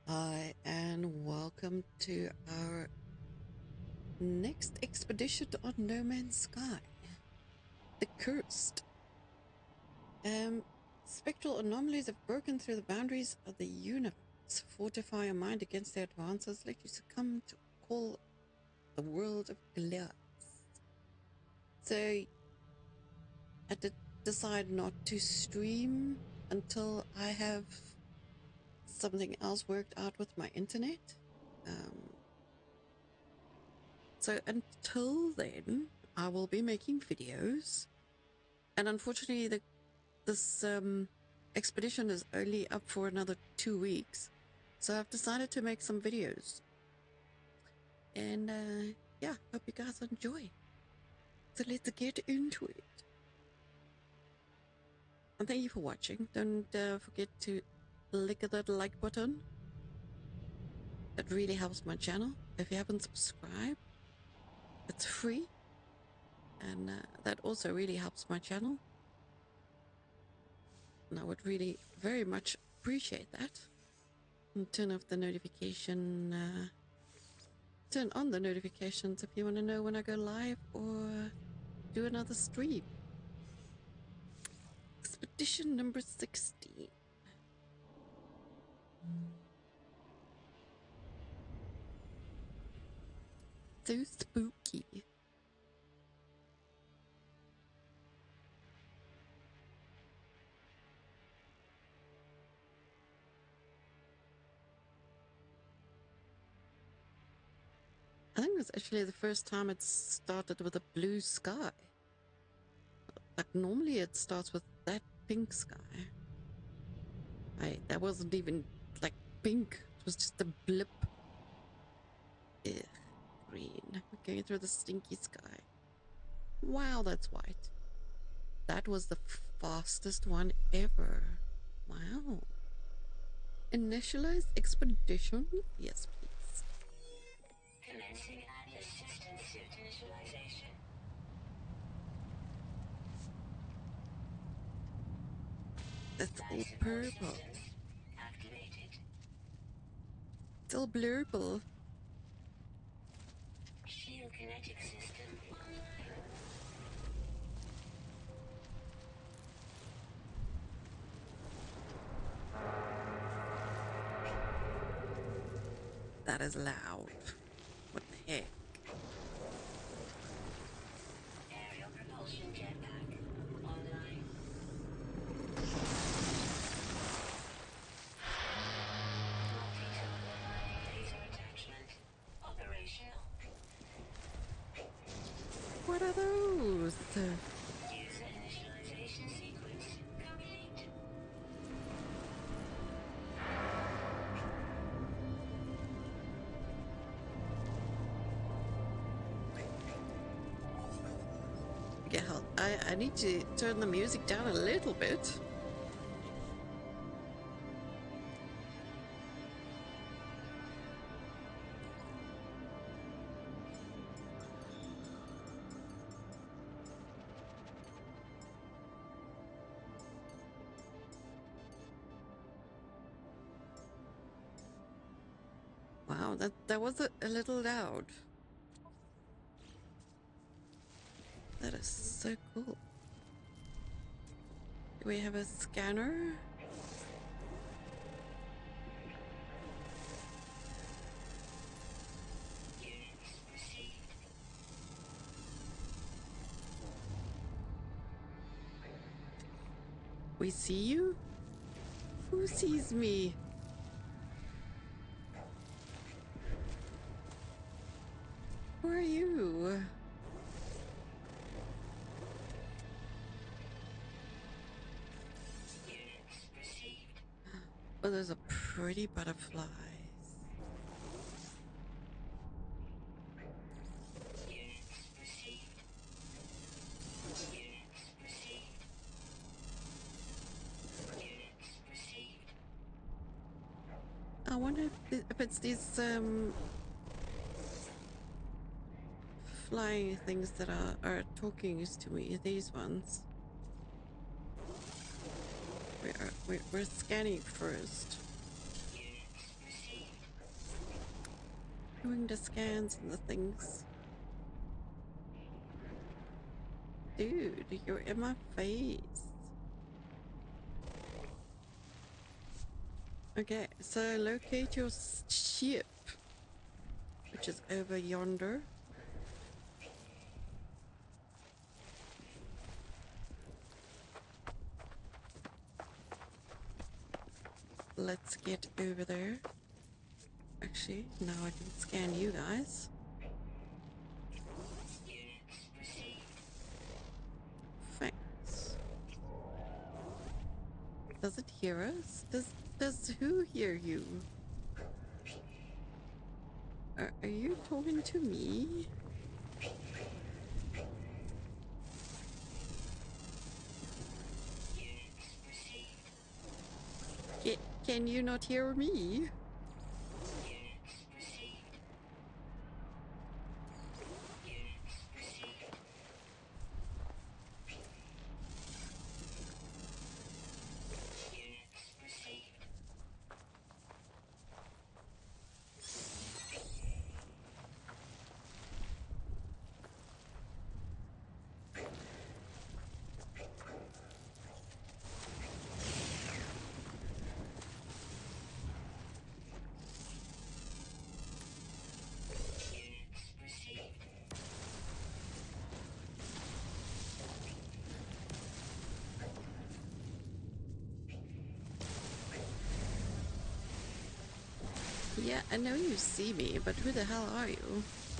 Hi, and welcome to our next expedition on No Man's Sky, The Cursed. Spectral anomalies have broken through the boundaries of the universe. Fortify your mind against their advances, let you succumb to call the world of glass. So, I did decide not to stream until I have something else worked out with my internet. So until then, I will be making videos. And unfortunately, this expedition is only up for another 2 weeks. So I've decided to make some videos. And yeah, hope you guys enjoy. So let's get into it. And thank you for watching. Don't forget to click that like button. That really helps my channel. If you haven't subscribed, it's free. And that also really helps my channel. And I would really very much appreciate that. And turn off the notification, turn on the notifications if you want to know when I go live or do another stream. Expedition number 16. So spooky. I think it's actually the first time it started with a blue sky. Like normally it starts with that pink sky. That wasn't even like pink. It was just a blip. Ugh, green. We're going through the stinky sky. Wow, that's white. That was the fastest one ever. Wow. Initialize expedition? Yes, please. Commencing Atlas system suit initialization. That's all Life support purple. systems activated. Still blurple. Shield kinetic system online. That is loud. What the heck? Aerial propulsion jetpack online. Multi-tool laser attachment operational. What are those? User initialization sequence complete. Okay, I need to turn the music down a little bit. Wow, that was a little loud. That is so cool. Do we have a scanner? Units received. We see you? Who sees me? Who are you? Units received. Oh, those are pretty butterflies. Units received. Units received. Units received. I wonder if it's these flying things that are talking to me. These ones. We're scanning first. Units received. doing the scans and the things. Dude, you're in my face. Okay, so locate your ship, which is over yonder. Let's get over there. Actually, now I can scan you guys. Units received. Thanks. Does it hear us? Does who hear you? Are you talking to me? Units received. Can you not hear me? Units received. Units received. Units received. Units received. Yeah, I know you see me, but who the hell are you?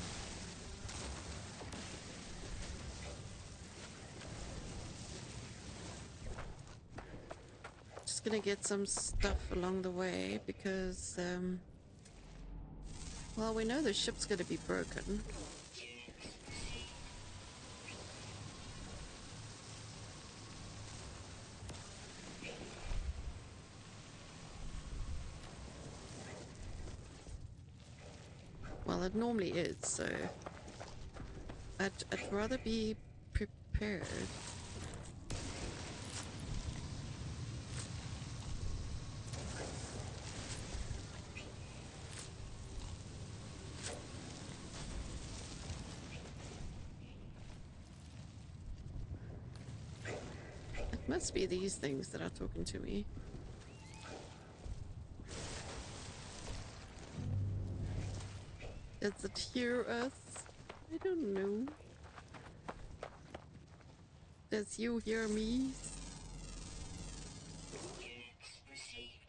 Just gonna get some stuff along the way because, well, we know the ship's gonna be broken. Units received. Well, it normally is, so I'd rather be prepared. It must be these things that are talking to me. Does it hear us? I don't know. Does you hear me? Units received.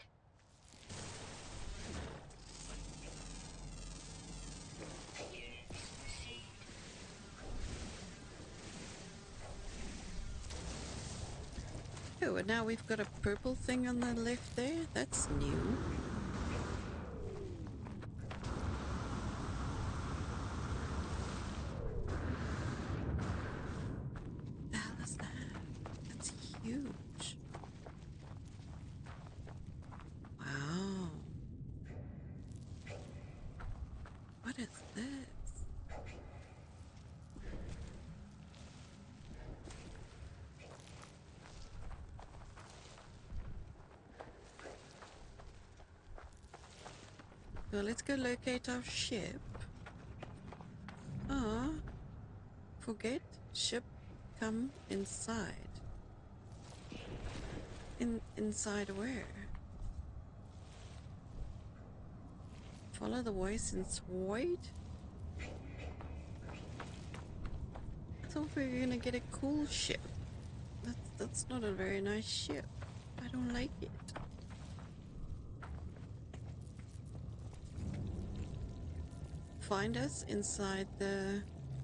Units received. Oh, and now we've got a purple thing on the left there. That's new. The hell is that? That's huge. Wow. What is this? Well, let's go locate our ship. Ah, forget ship, come inside. Inside where? Follow the voice in Swoid? I thought we were gonna get a cool ship. That's not a very nice ship. I don't like it. Find us inside the...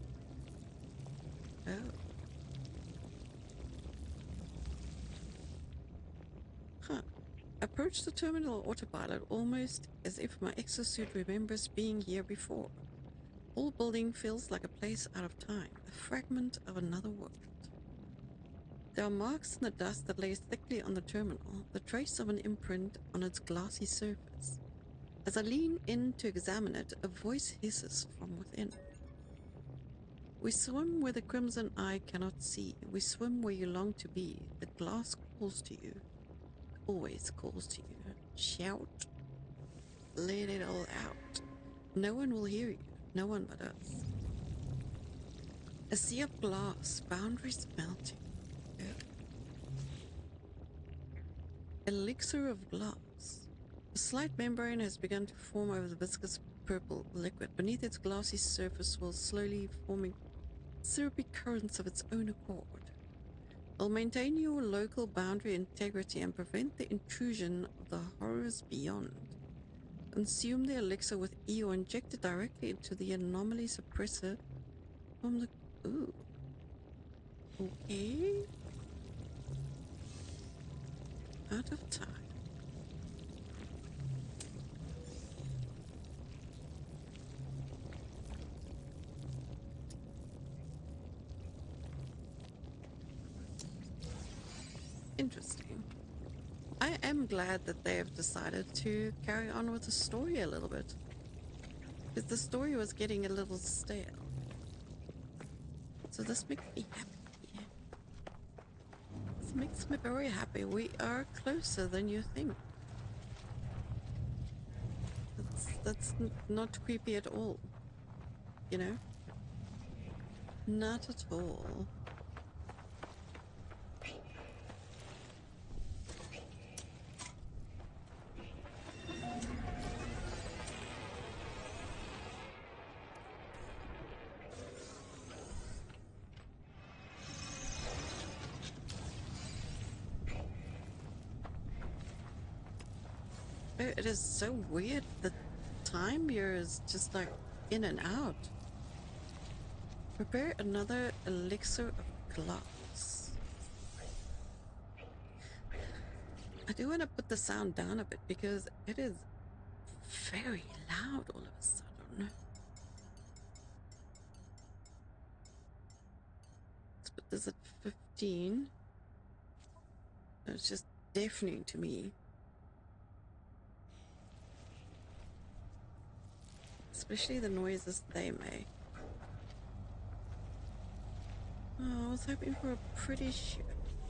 Oh. Huh. Approach the terminal autopilot almost as if my exosuit remembers being here before. All building feels like a place out of time, a fragment of another world. There are marks in the dust that lays thickly on the terminal, the trace of an imprint on its glassy surface. As I lean in to examine it, a voice hisses from within. We swim where the crimson eye cannot see. We swim where you long to be. The glass calls to you. Always calls to you. Shout. Let it all out. No one will hear you. No one but us. A sea of glass, boundaries melting. Yeah. Elixir of glass. A slight membrane has begun to form over the viscous purple liquid. Beneath its glassy surface will slowly forming syrupy currents of its own accord. Will maintain your local boundary integrity and prevent the intrusion of the horrors beyond. Consume the elixir with E or inject it directly into the anomaly suppressor from the... Ooh. Okay. Out of time. Interesting. I am glad that they have decided to carry on with the story a little bit. Because the story was getting a little stale. So this makes me happy. This makes me very happy. We are closer than you think. That's not creepy at all. You know? Not at all. It is so weird. The time here is just like in and out. Prepare another elixir of glass. I do want to put the sound down a bit because it is very loud all of a sudden. Let's put this at 15. It's just deafening to me. Especially the noises they make. Oh, I was hoping for a pretty ship.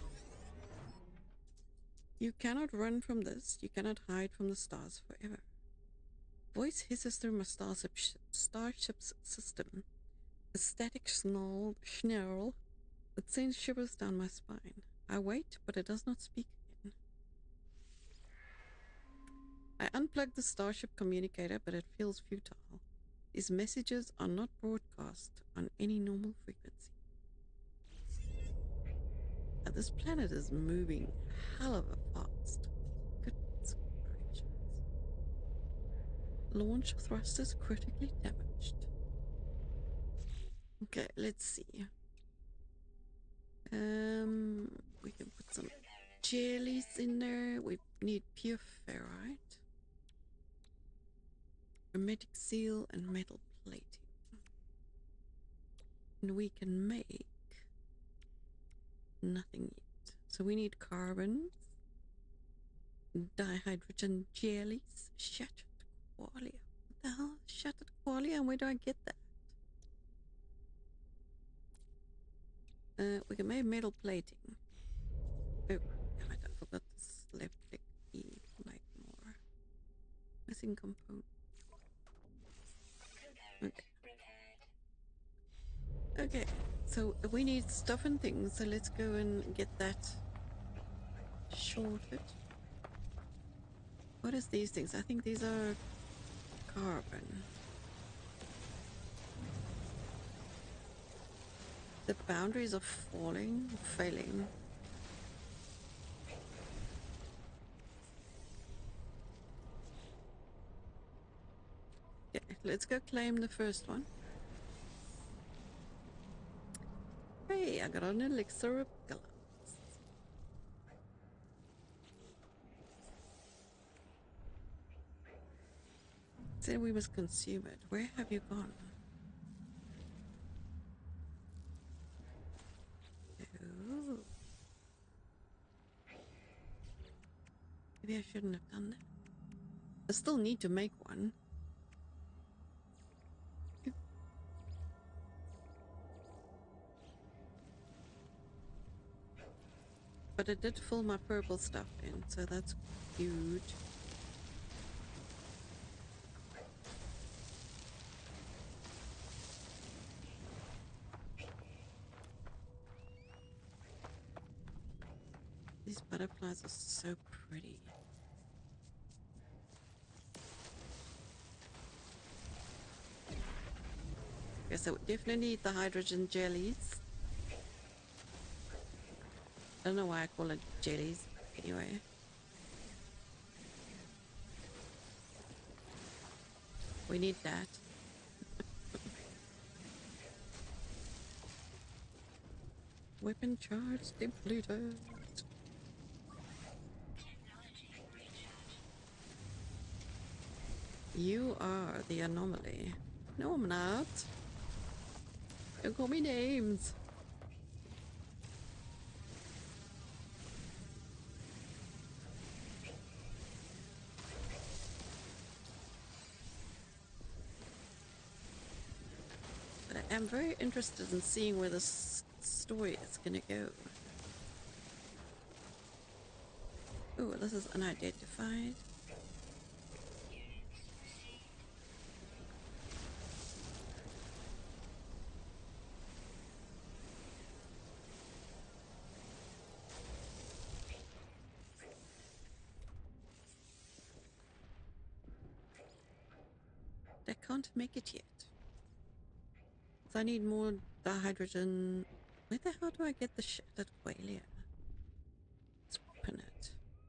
You cannot run from this. You cannot hide from the stars forever. Voice hisses through my starship's system. A static snarl that sends shivers down my spine. I wait, but it does not speak again. I unplug the starship communicator, but it feels futile. These messages are not broadcast on any normal frequency. Now, this planet is moving hell of a fast. Goodness gracious. Launch thrusters critically damaged. Okay, let's see. We can put some jellies in there. We need pure ferrite, hermetic seal, and metal plating. And we can make nothing yet. So we need carbons, dihydrogen jellies, shattered qualia. What the hell is shattered qualia, and where do I get that? We can make metal plating. Oh, damn it, I forgot this left click E to make more. Missing component. Okay. Okay, so we need stuff and things, so let's go and get that sorted. What is these things? I think these are carbon. The boundaries are failing. Okay, let's go claim the first one. Hey, I got an elixir of glass. Said we must consume it. Where have you gone? Oh. Maybe I shouldn't have done that. I still need to make one. But it did fill my purple stuff in, so that's huge. These butterflies are so pretty. Okay, so we definitely need the hydrogen jellies. I don't know why I call it jellies. Anyway. We need that. Weapon charge depleted. You are the anomaly. No, I'm not. Don't call me names. But I am very interested in seeing where this story is gonna go. Oh, this is unidentified. I can't make it yet. So I need more dihydrogen. Where the hell do I get the shattered qualia? Let's open it.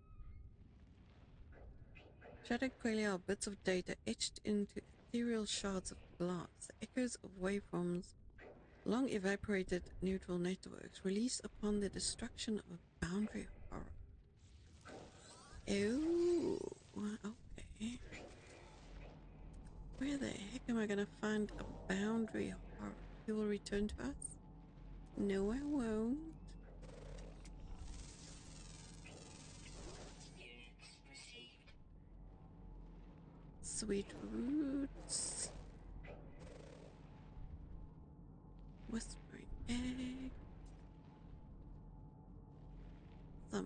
Shattered qualia are bits of data etched into ethereal shards of glass, echoes of waveforms, long evaporated neutral networks released upon the destruction of a boundary horror. Oh, okay. Where the heck am I gonna find a boundary horror? He will return to us? No, I won't. Sweet roots. Whispering egg. Some.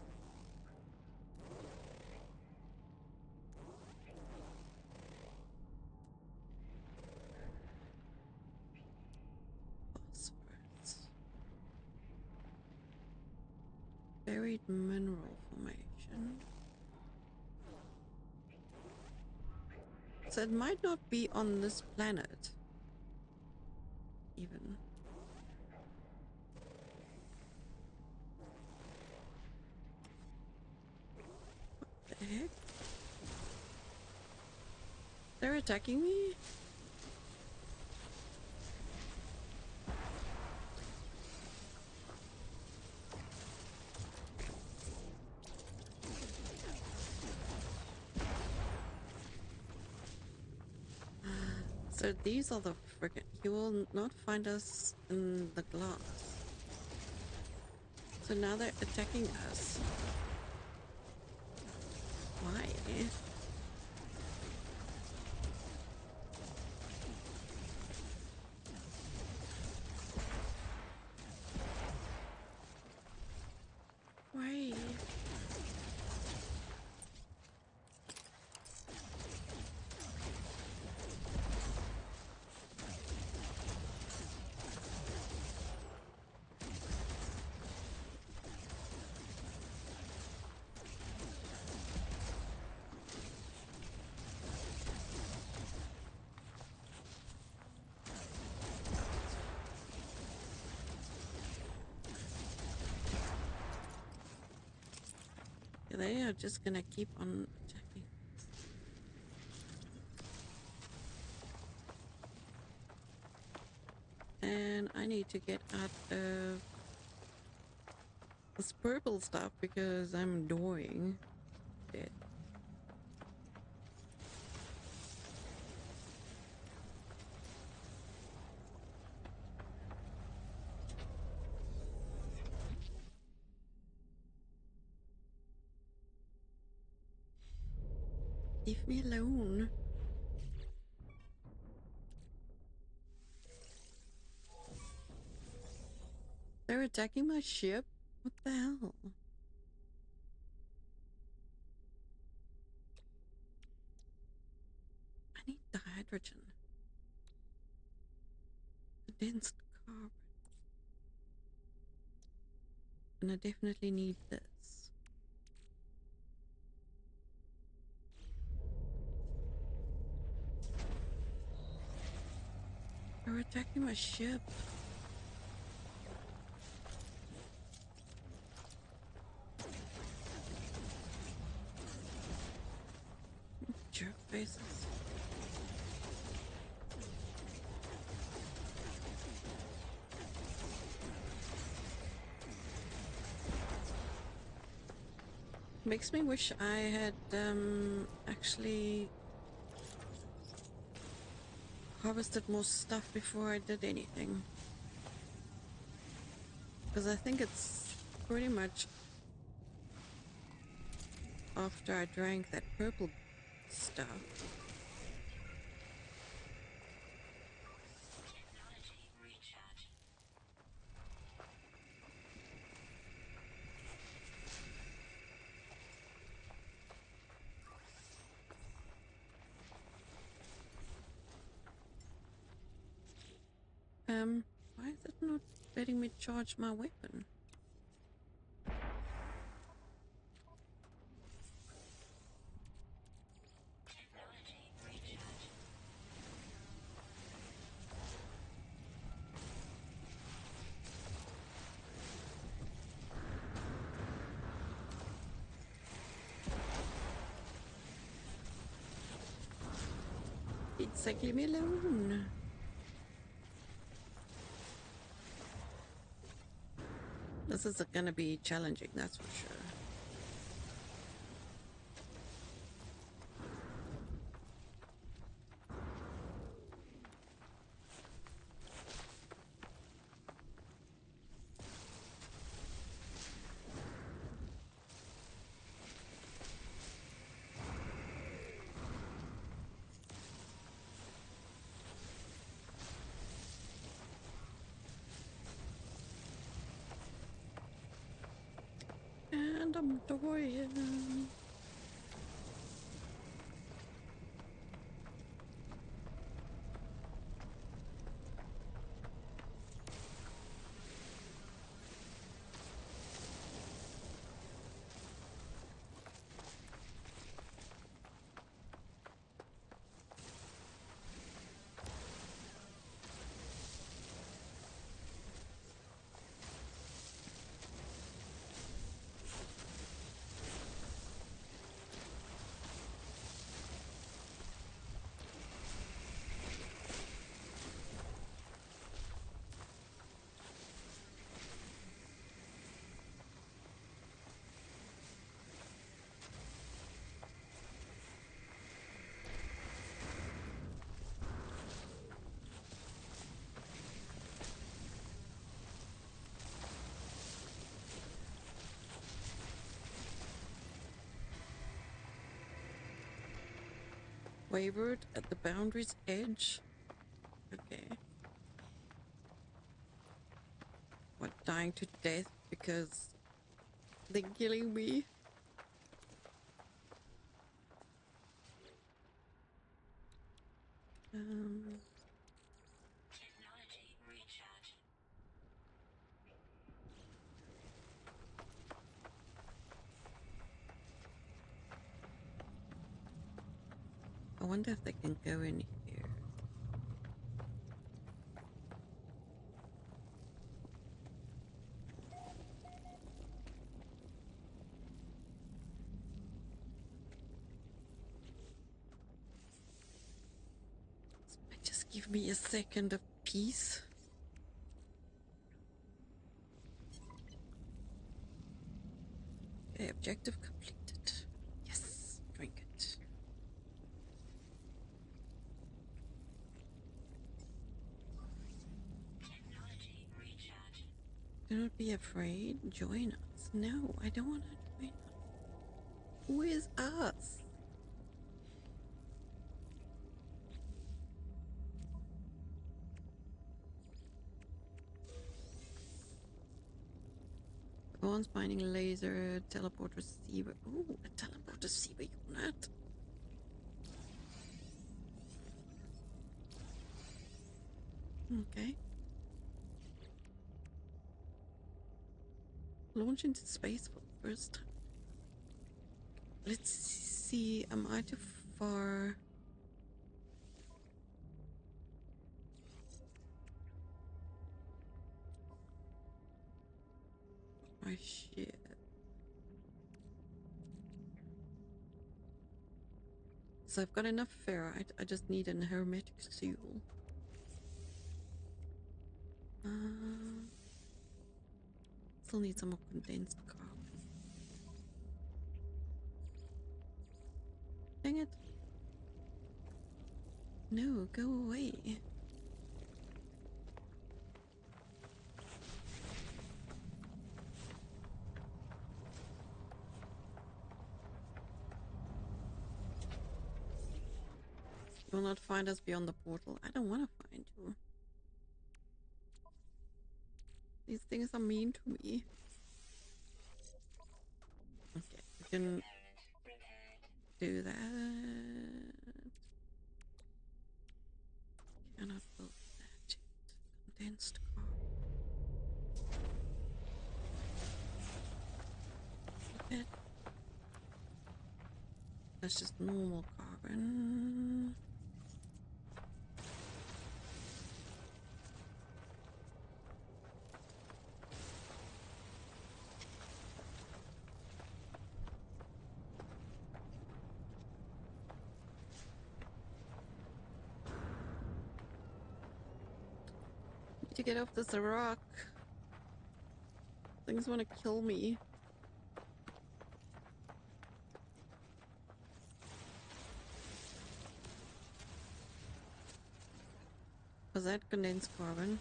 Phosphorus. Buried mineral formation. So it might not be on this planet. Even. What the heck? They're attacking me? So these are the frickin'. He will not find us in the glass. So now they're attacking us. Why? Why? They are just gonna keep on attacking. And I need to get out of this purple stuff because I'm dying. Dead. Leave me alone. They're attacking my ship? What the hell? I need the hydrogen. The dense carbon. And I definitely need this. They're attacking my ship. Jerk faces. Makes me wish I had actually harvested more stuff before I did anything. Because I think it's pretty much after I drank that purple stuff. Technology recharge. Why is it not letting me charge my weapon? Technology recharge. It's like, leave me alone. This is gonna be challenging, that's for sure. And I'm dying. Wavered at the boundary's edge. Okay. What, dying to death because they're killing me? Technology recharge. I wonder if they can go in here. Just give me a second of peace. Okay, objective completed. Yes, drink it. Technology recharge. Do not be afraid. Join us. No, I don't want to join us. Who is us? Advanced mining laser, teleport receiver. Oh, a teleport receiver unit. Okay. launch into space for the first time. Let's see, am I too far? My shit. So I've got enough ferrite, I just need an hermetic seal. Still need some more condensed carbon. Dang it. No, go away. You will not find us beyond the portal. I don't want to find you. These things are mean to me. Okay, we can do that. Cannot build that yet. Condensed carbon. Okay. That's just normal carbon. Need to get off this rock. Things want to kill me. Was that condensed carbon?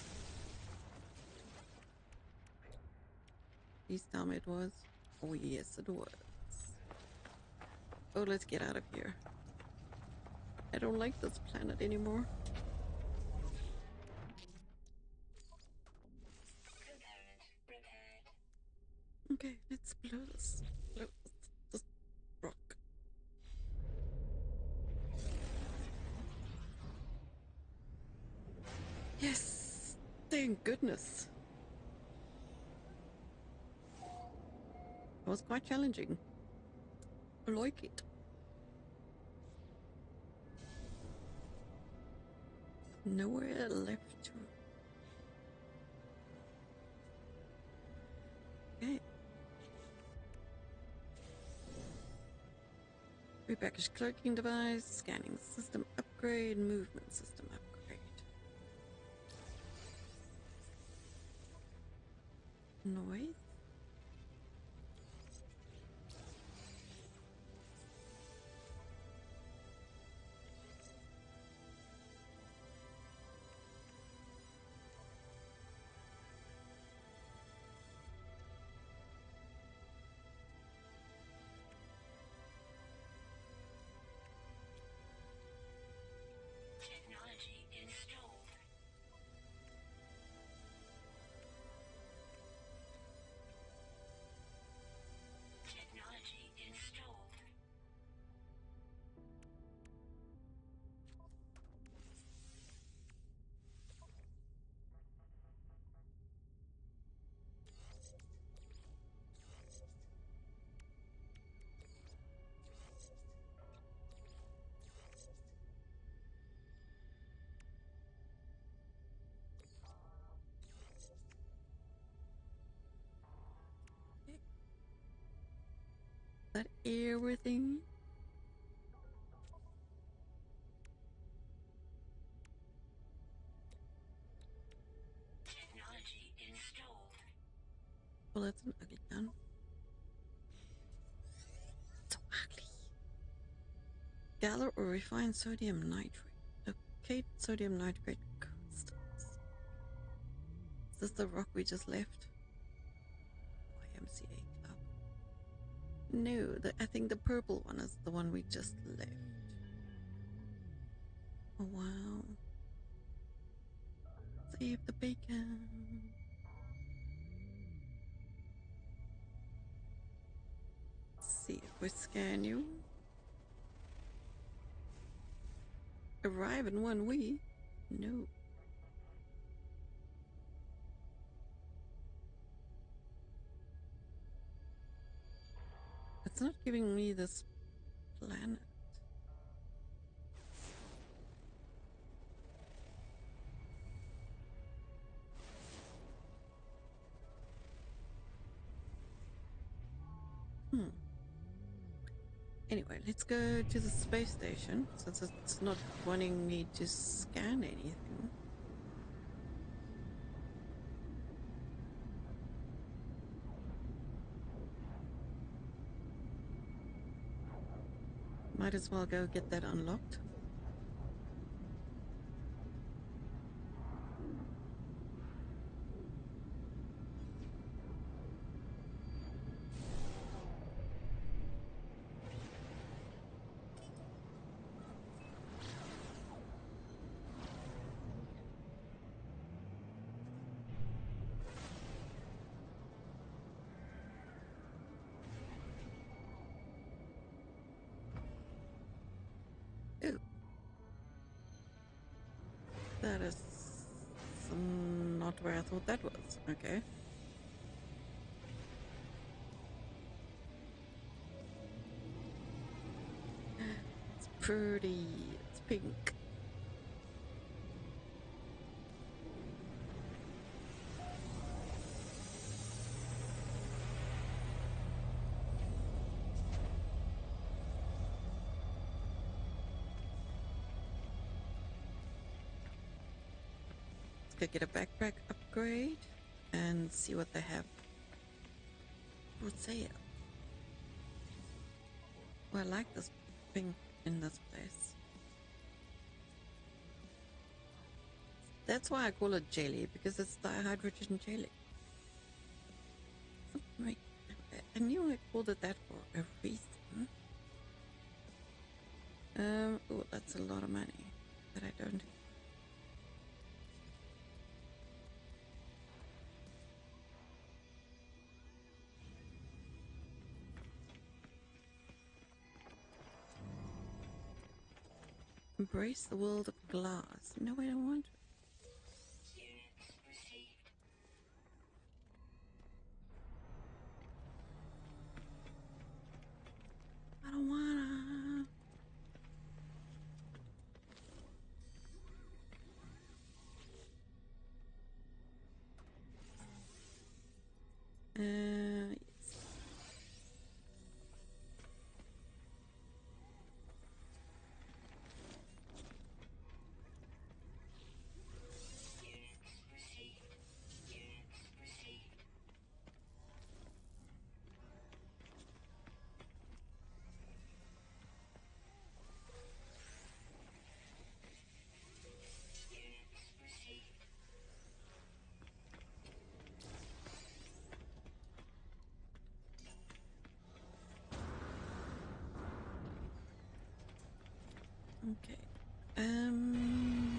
Please tell me it was. Oh yes, it was. Oh, let's get out of here. I don't like this planet anymore. Okay, let's blow this. Blow this rock. Yes! Thank goodness. It was quite challenging. I like it. Nowhere left to. Okay. Repackaged cloaking device, scanning system upgrade, movement system upgrade. Noise. Technology installed. Technology installed. Is that everything? Technology installed. Well, that's an ugly gun. So ugly. Gather or refine sodium nitrate. Locate sodium nitrate crystals. Is this the rock we just left? YMCA club. No, I think the purple one is the one we just left. Oh wow. Save the bacon. Let's see if we scan you. Arrive in 1 week? No. not giving me this planet. Anyway, let's go to the space station since it's not wanting me to scan anything. Might as well go get that unlocked. Ooh. That is not where I thought that was. Okay. It's pretty. It's pink. Let's go get a backpack upgrade and see what they have for sale. Oh, I like this pink in this place. That's why I call it jelly, because it's dihydrogen jelly. Wait, I knew I called it that for a reason. Oh, that's a lot of money that I don't have. Embrace the world of glass. No, I don't want to. Units received. I don't wanna. Yes. Units received. Units received. Units received. Okay. Hmm.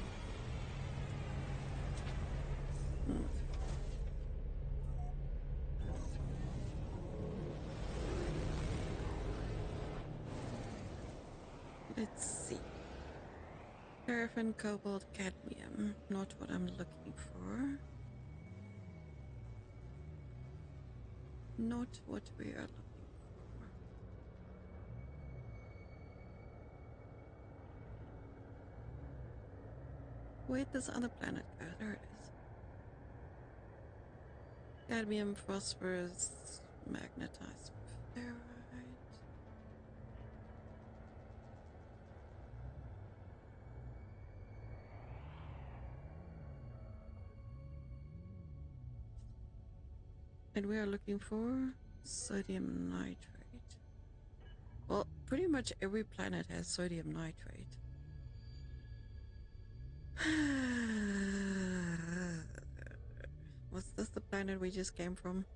Let's see. Paraffin, cobalt, cadmium. Not what I'm looking for. Not what we are looking for. Where'd this other planet go? There it is. Cadmium, phosphorus, magnetized ferrite. And we are looking for sodium nitrate. Well, pretty much every planet has sodium nitrate. Was this the planet we just came from?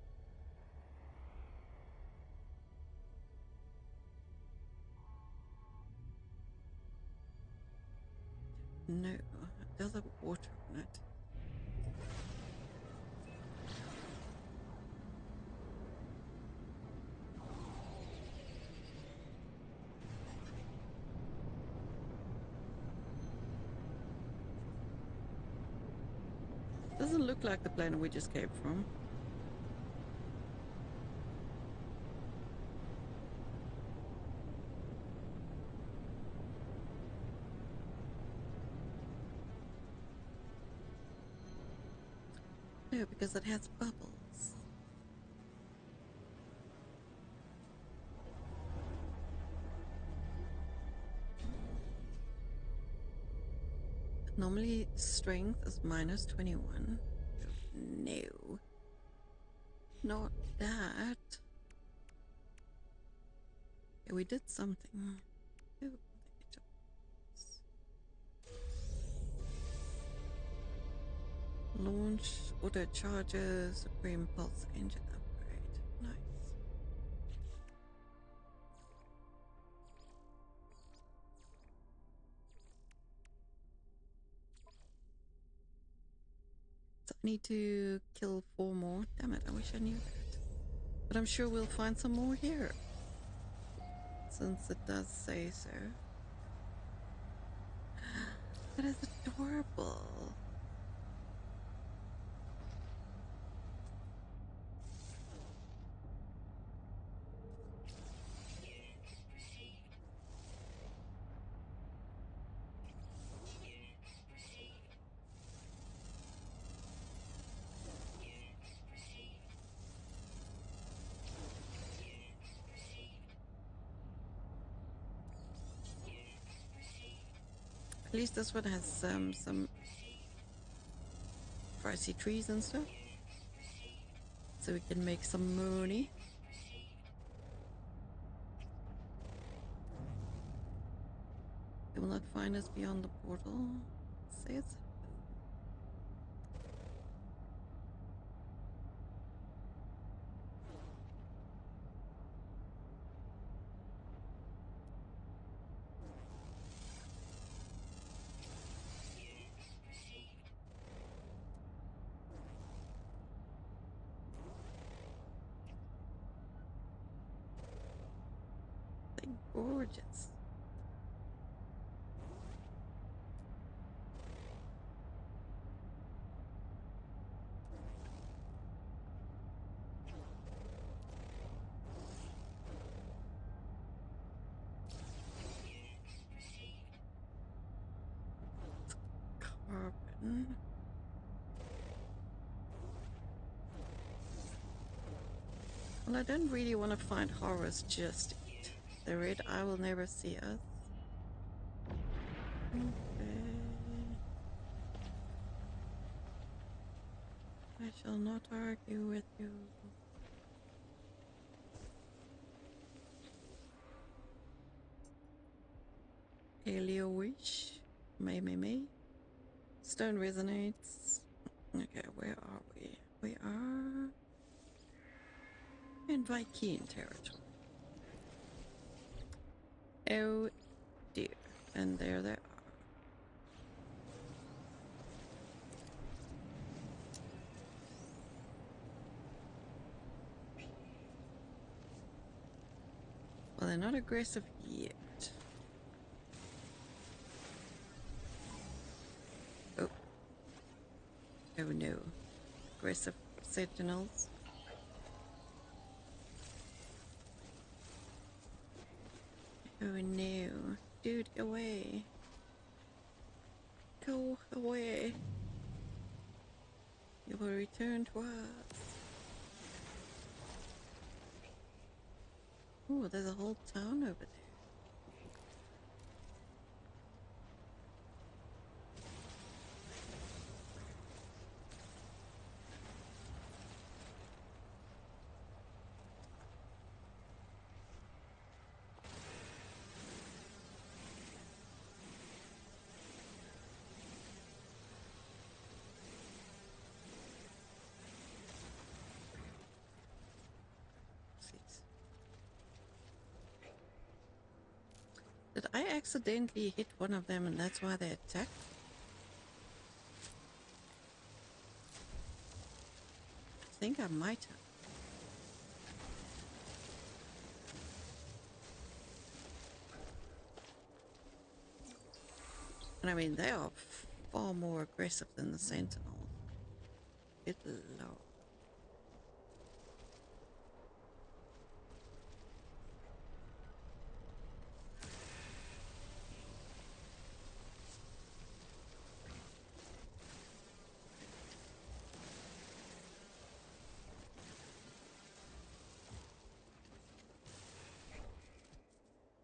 No, it does have water on it. Doesn't look like the planet we just came from. No, because it has bubbles. Normally, strength is minus 21. No. Not that. Okay, we did something. Oh, launch auto charger supreme pulse engine upgrade. Nice. So I need to kill 4 more. Damn it, I wish I knew that. But I'm sure we'll find some more here, since it does say so. That is adorable. At least this one has some pricey trees and stuff, so we can make some money. They will not find us beyond the portal. Say it's gorgeous. Carbon. Well, I don't really want to find horrors just yet. The red eye will never see us. Okay. I shall not argue with you. Aleo wish. May. Stone resonates. Okay, where are we? We are in Vy'keen territory. Oh dear. And there they are. Well, they're not aggressive yet. Oh. Oh no. Aggressive sentinels. Oh no. Dude, away. Go away. You will return to us. Oh, there's a whole town over there. Did I accidentally hit one of them and that's why they attacked? I think I might have. And I mean, they are far more aggressive than the Sentinel. Good lord.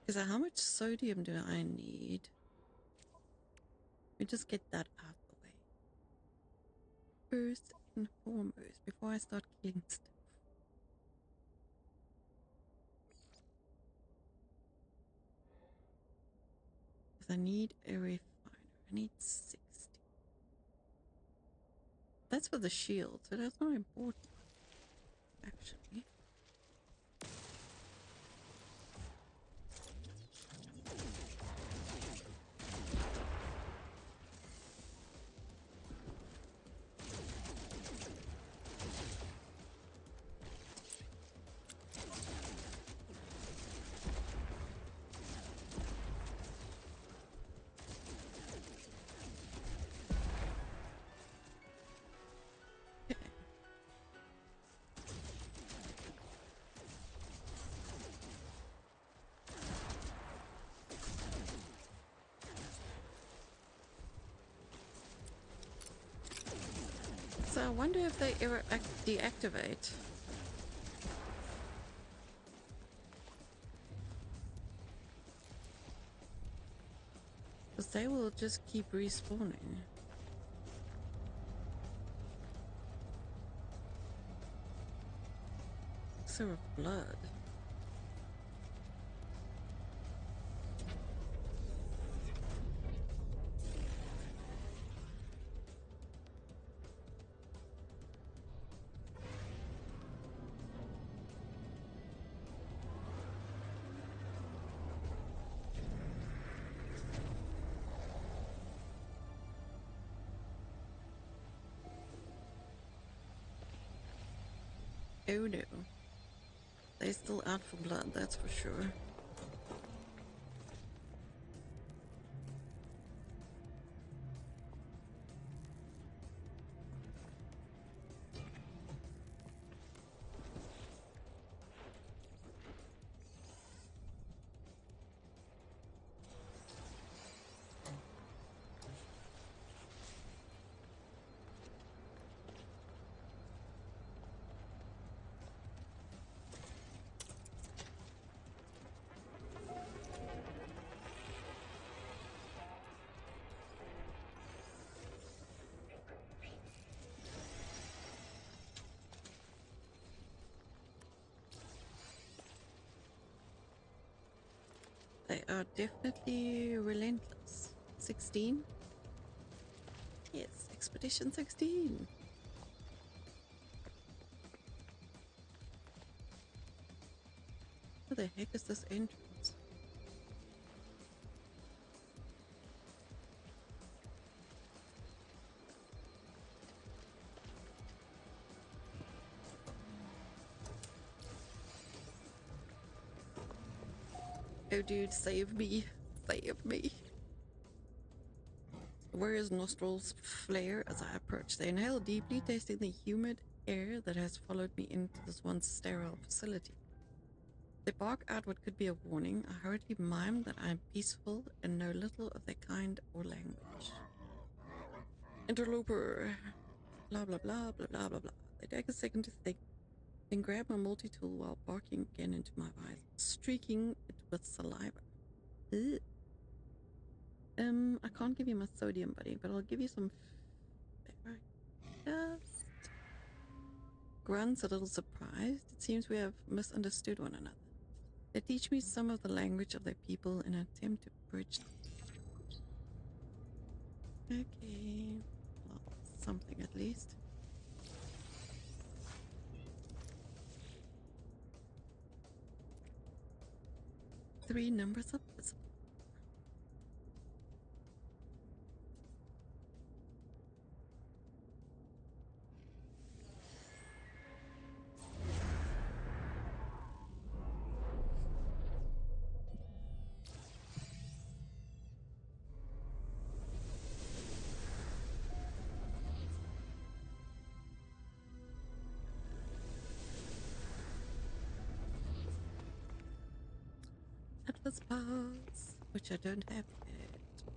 Because how much sodium do I need? Let me just get that out of the way. First and foremost, before I start killing stuff. Because I need a refiner. I need 60. That's for the shield, so that's not important, actually. So I wonder if they ever deactivate. Because they will just keep respawning. Elixir of blood. Oh no. They're still out for blood, that's for sure. They are definitely relentless. 16? Yes, Expedition 16. Where the heck is this entrance? Oh dude, save me. Save me. Whereas nostrils flare as I approach. They inhale deeply, tasting the humid air that has followed me into this once sterile facility. They bark out what could be a warning. I hurriedly mime that I am peaceful and know little of their kind or language. Interloper. Blah blah blah blah blah blah blah. They take a second to think, then grab my multi-tool while barking again into my eyes, streaking it with saliva. Ugh. I can't give you my sodium, buddy, but I'll give you some just grunts, a little surprised. It seems we have misunderstood one another. They teach me some of the language of their people in an attempt to bridge. Okay, well, something at least. Three numbers up visible. Atlas Pass, which I don't have yet.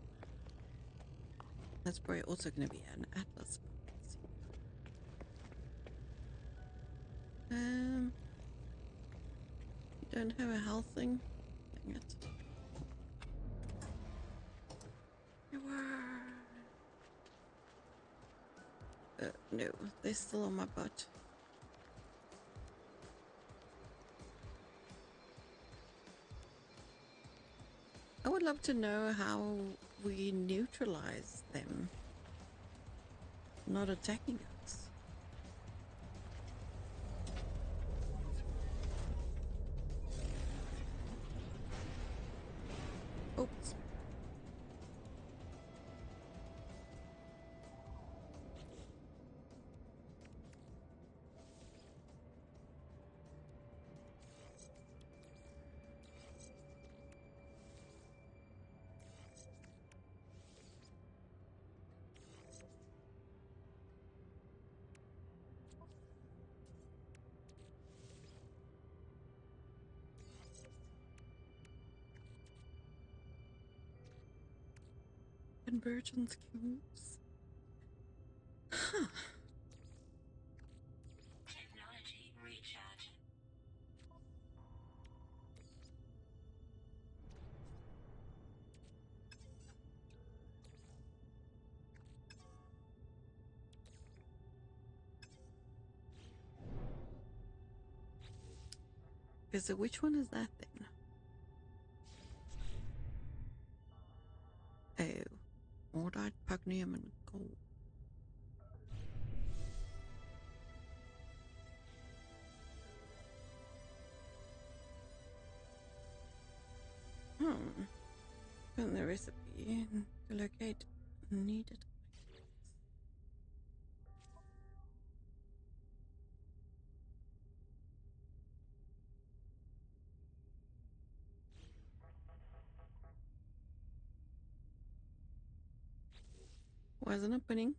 That's probably also going to be an Atlas Pass. Don't have a health thing. Dang it. No, they're still on my butt. I would love to know how we neutralize them not attacking us. Oops. Convergence cubes. Huh. Technology recharge. Okay, so which one is that then? Oh, Mordite, Pugnium, and Gold. Open the recipe to locate needed. Why isn't it opening?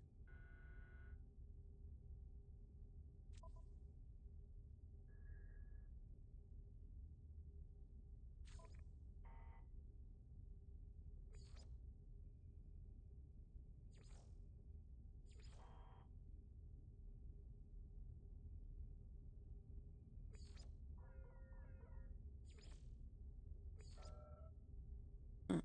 Hmm.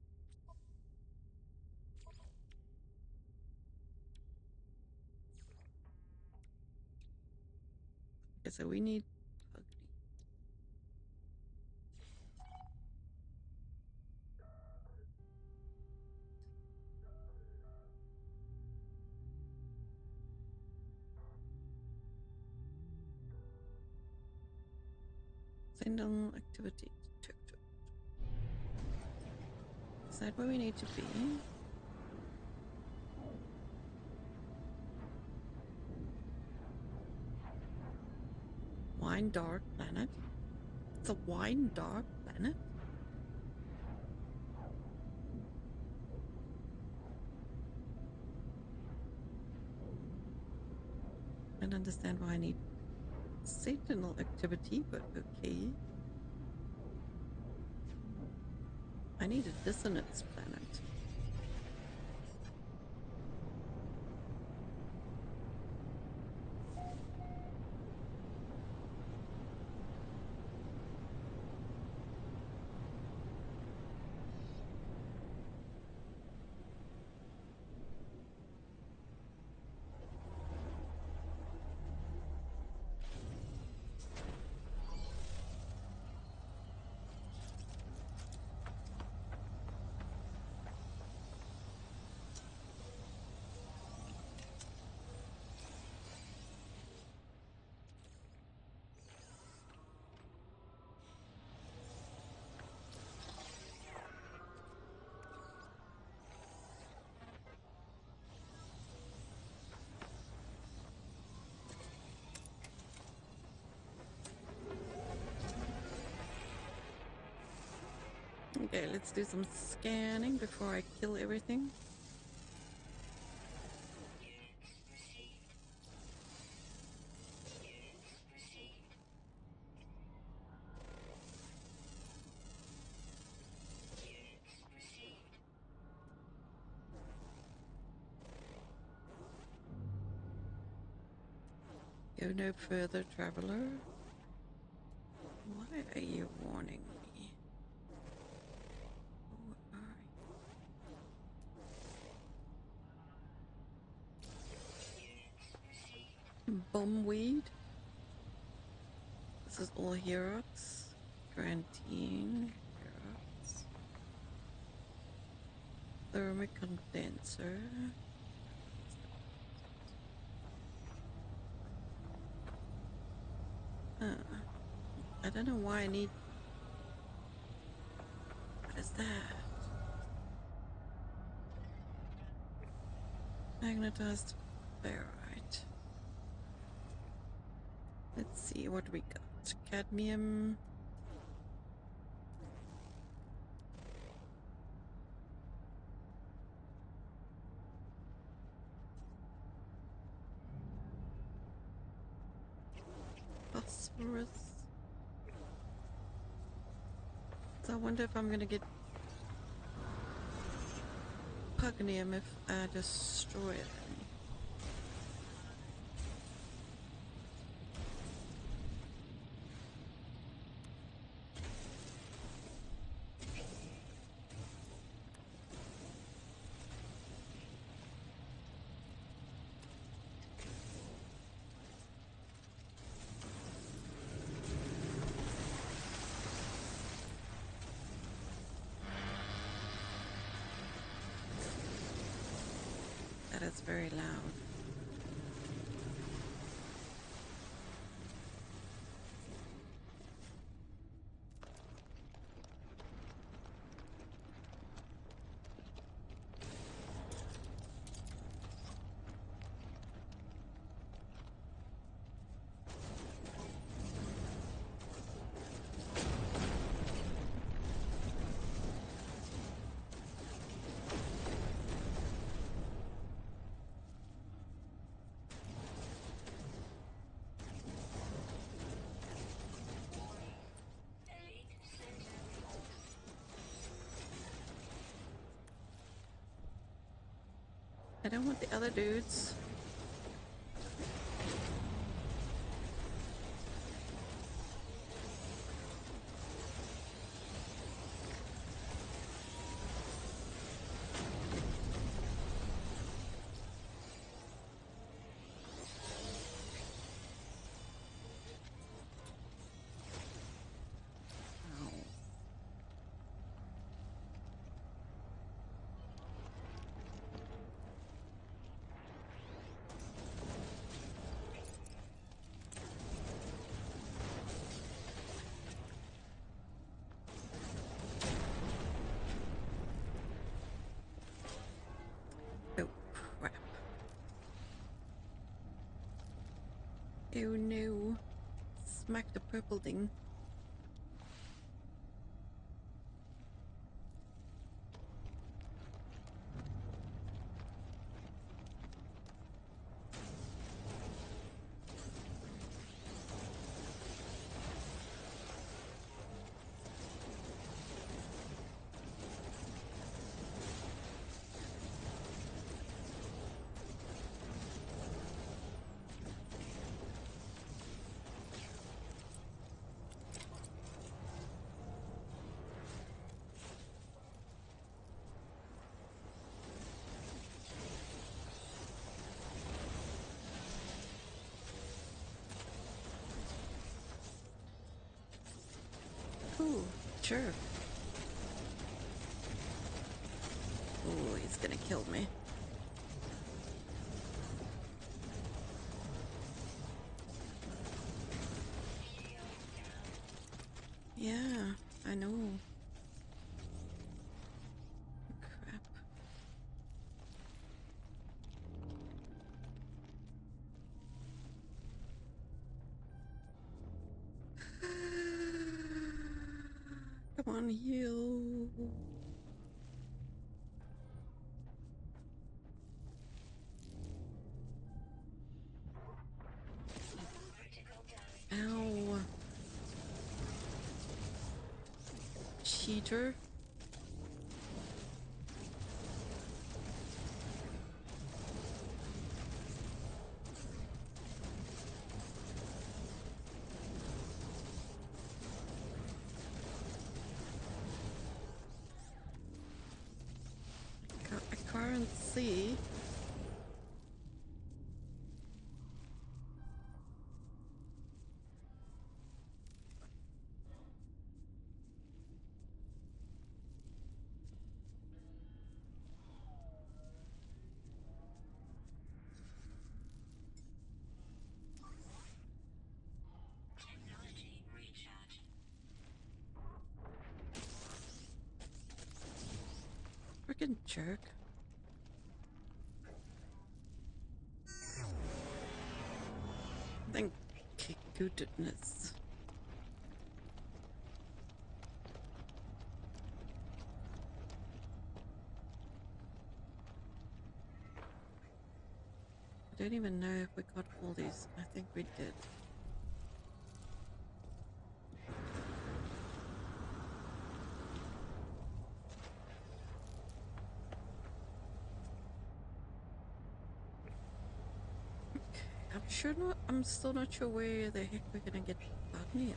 Okay, so we need Pugny. Send on activity. Is that where we need to be? Wine Dark Planet? It's a Wine Dark Planet? I don't understand why I need Sentinel activity, but okay. I need a Dissonance Planet. Okay, let's do some scanning before I kill everything. Go no further, traveler. Why are you warning me? Who are you? bombweed. This is all Herox. Grantine, Herox. Thermic condenser. I don't know why I need. What is that? Magnetized ferrite. Let's see what we got. Cadmium. Phosphorus. So I wonder if I'm gonna get pugnium if I destroy them. That is very loud. I don't want the other dudes. Oh crap. Oh no. Smack the purple thing. Ooh, sure. Ooh, he's gonna kill me. Yeah, I know. Crap. Come on, heal. Ow. Cheater. I can't see. Fucking jerk. Thank goodness. I don't even know if we got all these. I think we did. I'm still not sure where the heck we're gonna get Botnia.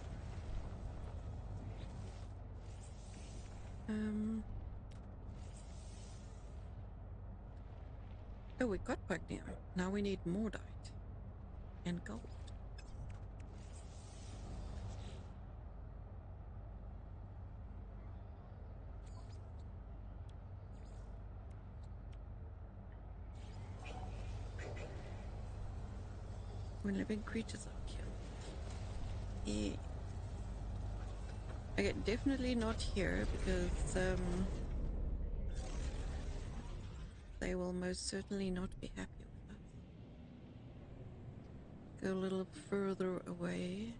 Oh, we got Botnia. Now we need Mordite and gold. When living creatures are killed. Yeah. Okay, definitely not here because they will most certainly not be happy with us. Go a little further away.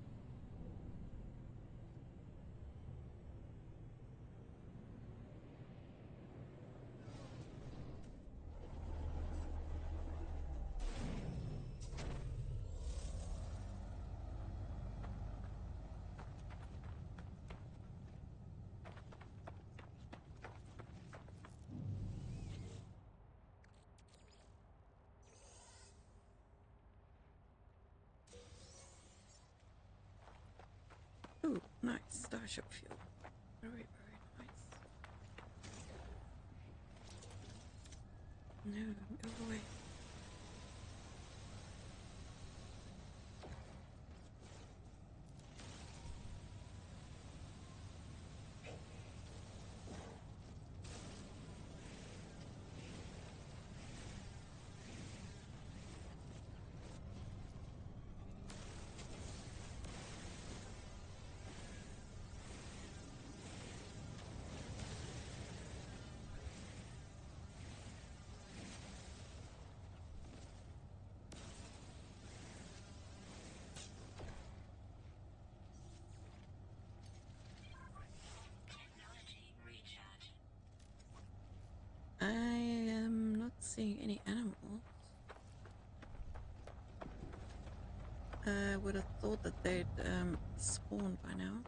Ooh, nice. Starship fuel. Very, very nice. No, go away. Technology recharge. I am not seeing any animals. I would have thought that they'd spawned by now.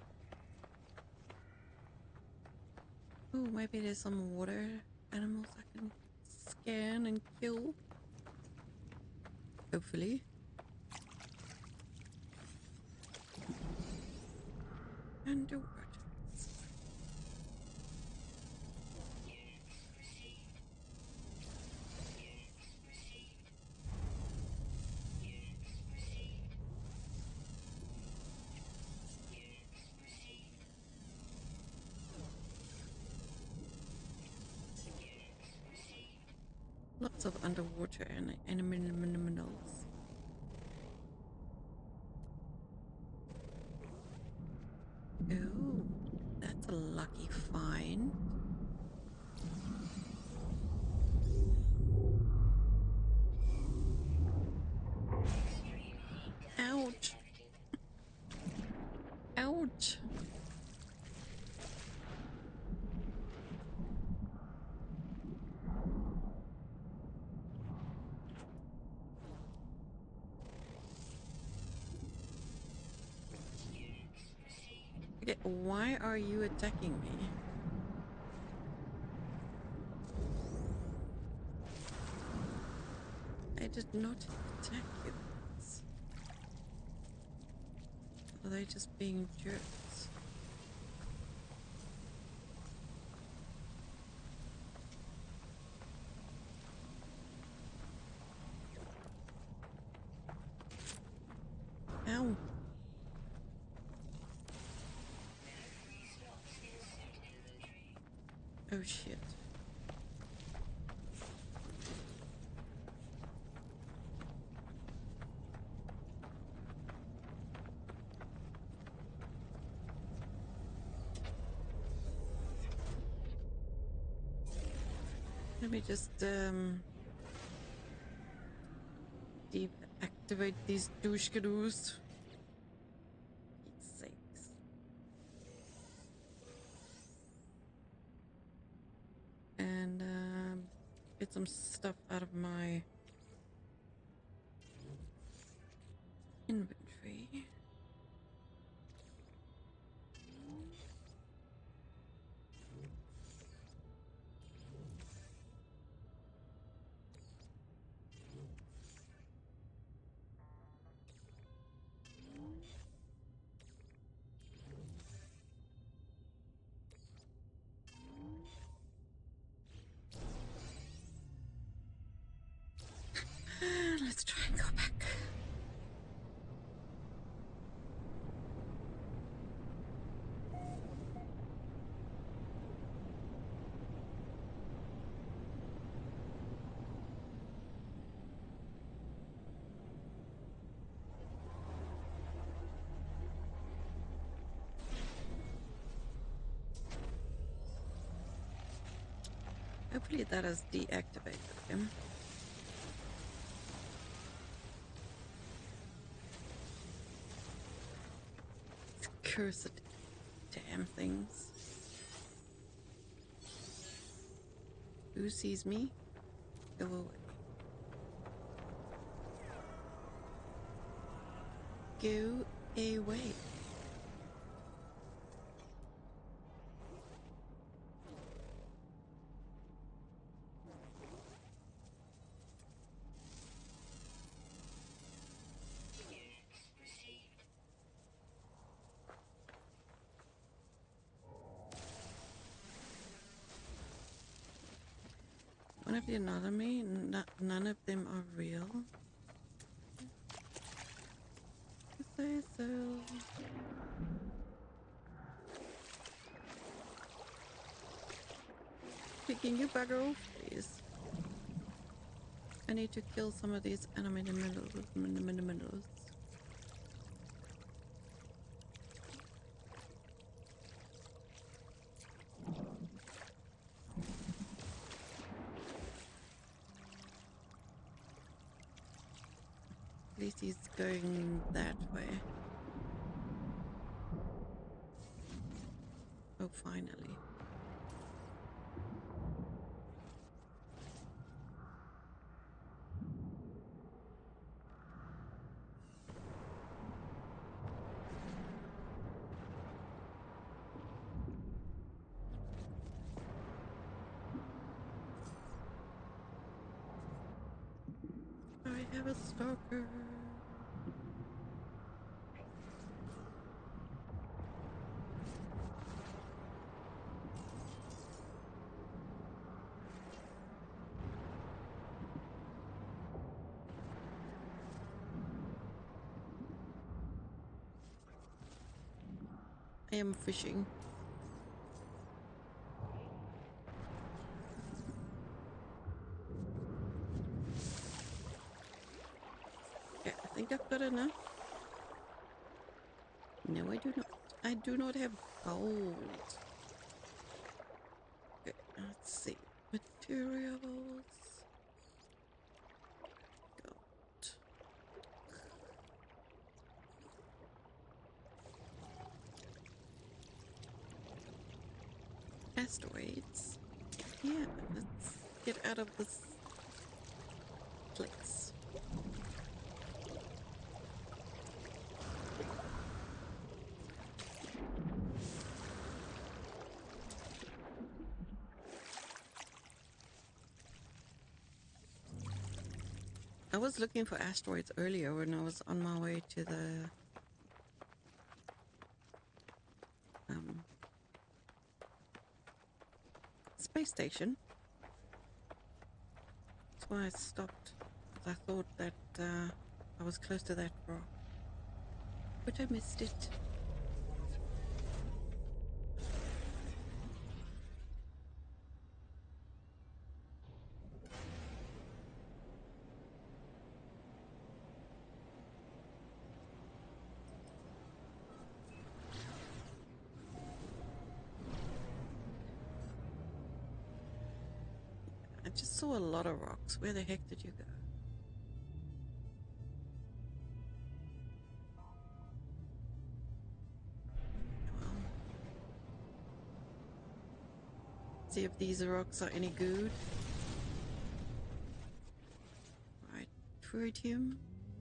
Oh, maybe there's some water animals I can scan and kill. Hopefully. Underwater. Lots of underwater and animals. Oh, that's a lucky find. Ouch. Ouch. Okay, why are you attacking me? I did not attack you. Are they just being jerks? Ow. Oh shit. Let me just deactivate these douche-cadoos. Pete's sakes. And get some stuff out of my inventory. Let's try and go back. Hopefully that has deactivated him. Cursed damn things. Who sees me? Go away. Go away. One of the anatomy, none of them are real. Say so. Can you bugger off, please? I need to kill some of these animated minerals. At least he's going that way. Oh, finally. I have a stalker. I am fishing. Okay, I think I've got enough. No, I do not. I do not have gold. Okay, let's see. Materials. Gold. Asteroids. Yeah, let's get out of this place. I was looking for asteroids earlier when I was on my way to the space station. That's why I stopped. I thought that I was close to that rock, but I missed it. I just saw a lot of rocks. Where the heck did you go? Well, see if these rocks are any good. Right, tritium.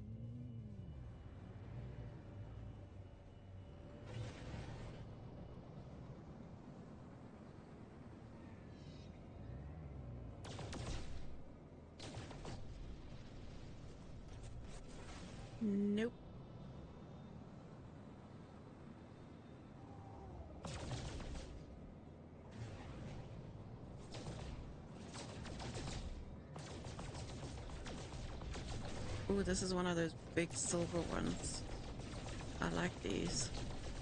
Nope. Oh, this is one of those big silver ones. I like these.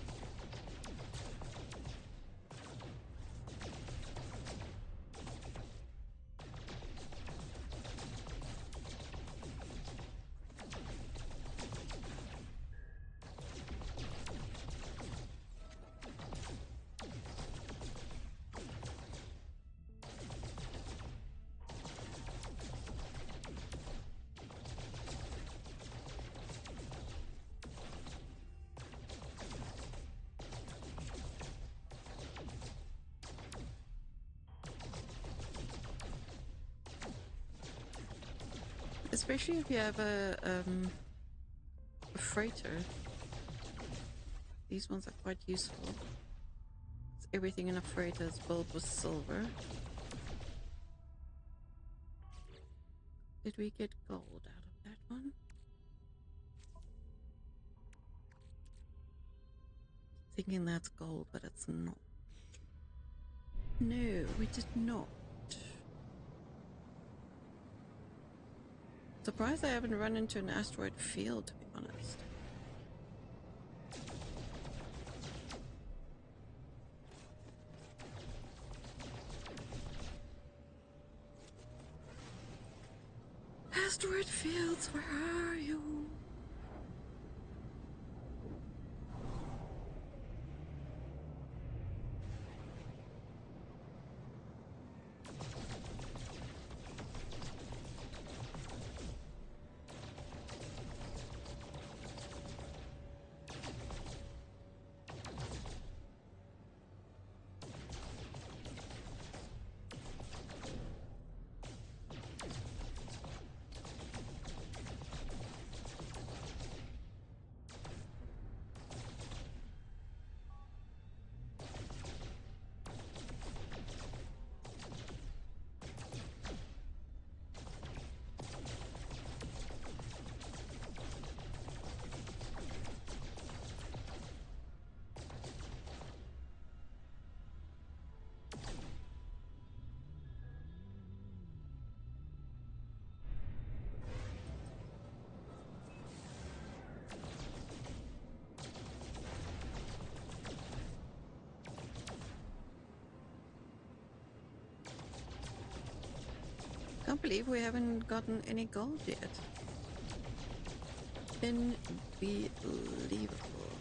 Especially if you have a freighter. These ones are quite useful. Everything in a freighter is built with silver. Did we get gold out of that one? Thinking that's gold, but it's not. No, we did not. Surprised I haven't run into an asteroid field, to be honest. Asteroid fields, where are you? Can't believe we haven't gotten any gold yet. Unbelievable.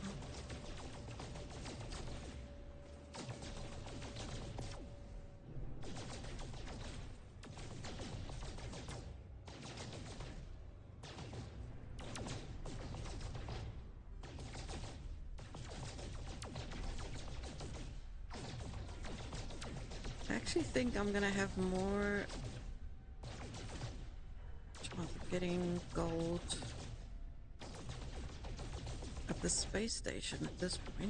I actually think I'm gonna have more chance of getting gold at the space station at this point.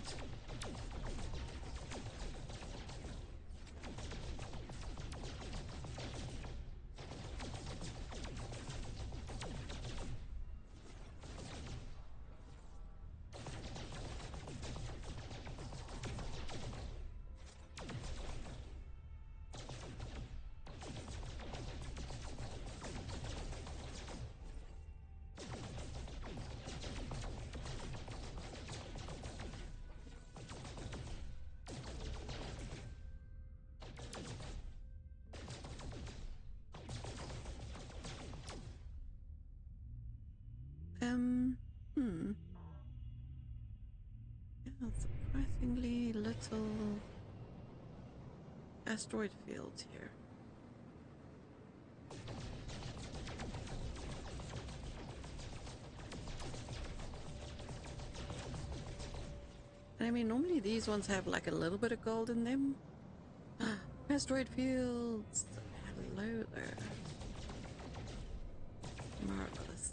Yeah, surprisingly little asteroid fields here. And I mean, normally these ones have like a little bit of gold in them. Asteroid fields. Hello there. Marvelous.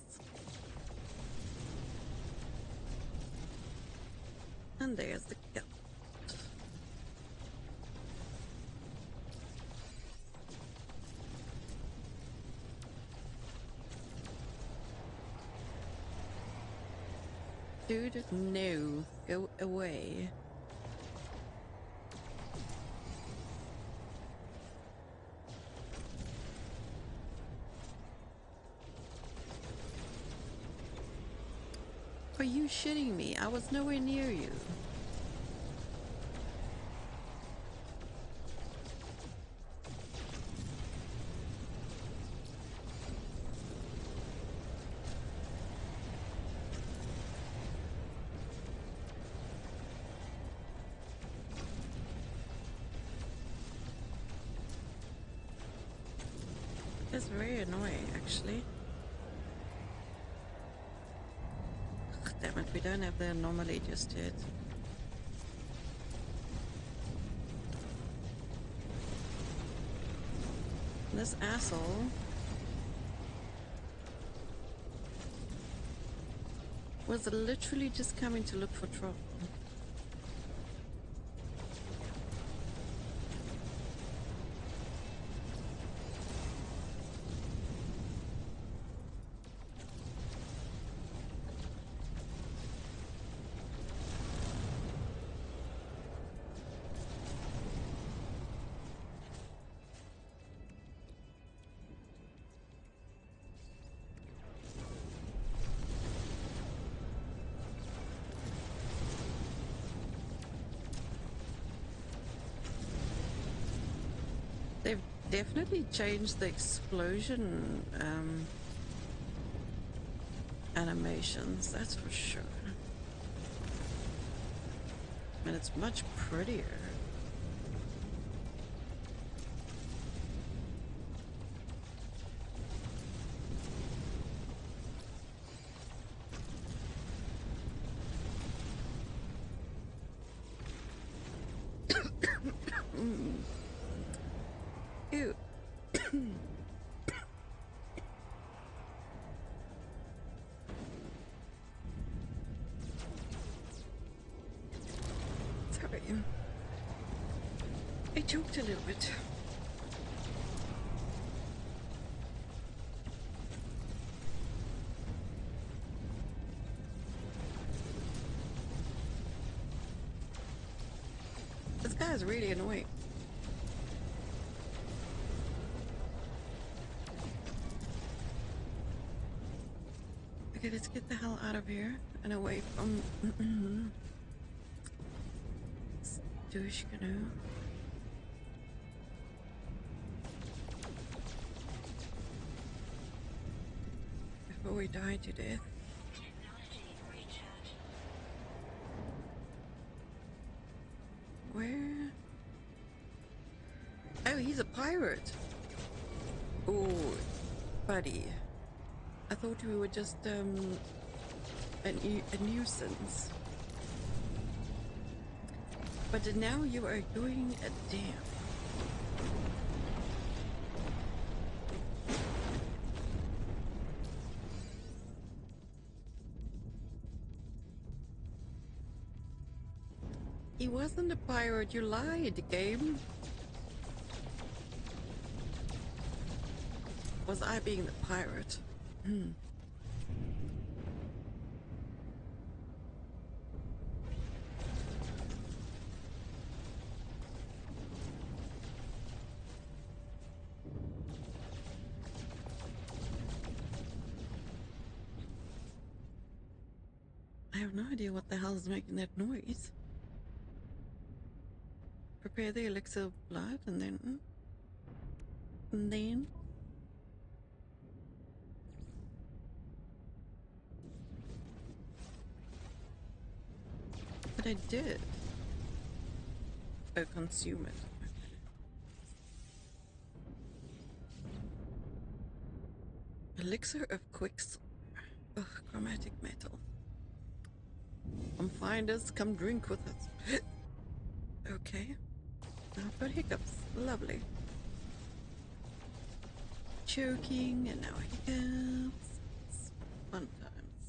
And there's the gold. Dude, no. Go away. Are you shitting me? I was nowhere near you. It's very annoying, actually. Ugh, damn it, we don't have the anomaly just yet. This asshole was literally just coming to look for trouble. They've definitely changed the explosion animations, that's for sure. And it's much prettier. Ew. Sorry. I choked a little bit. This guy is really annoying. Okay, let's get the hell out of here and away from douche canoe. Before we die to death. Technology recharge. Where? Oh, he's a pirate. Oh, buddy. I thought we were just a nuisance. But now you are doing a damn. He wasn't a pirate, you lied, game. Was I being the pirate? I have no idea what the hell is making that noise. Prepare the elixir of blood and then... But I did. Oh, consume it. Okay. Elixir of quicksilver. Ugh, chromatic metal. Come find us, come drink with us. Okay. Now I've got hiccups. Lovely. Choking, and now hiccups. It's fun times.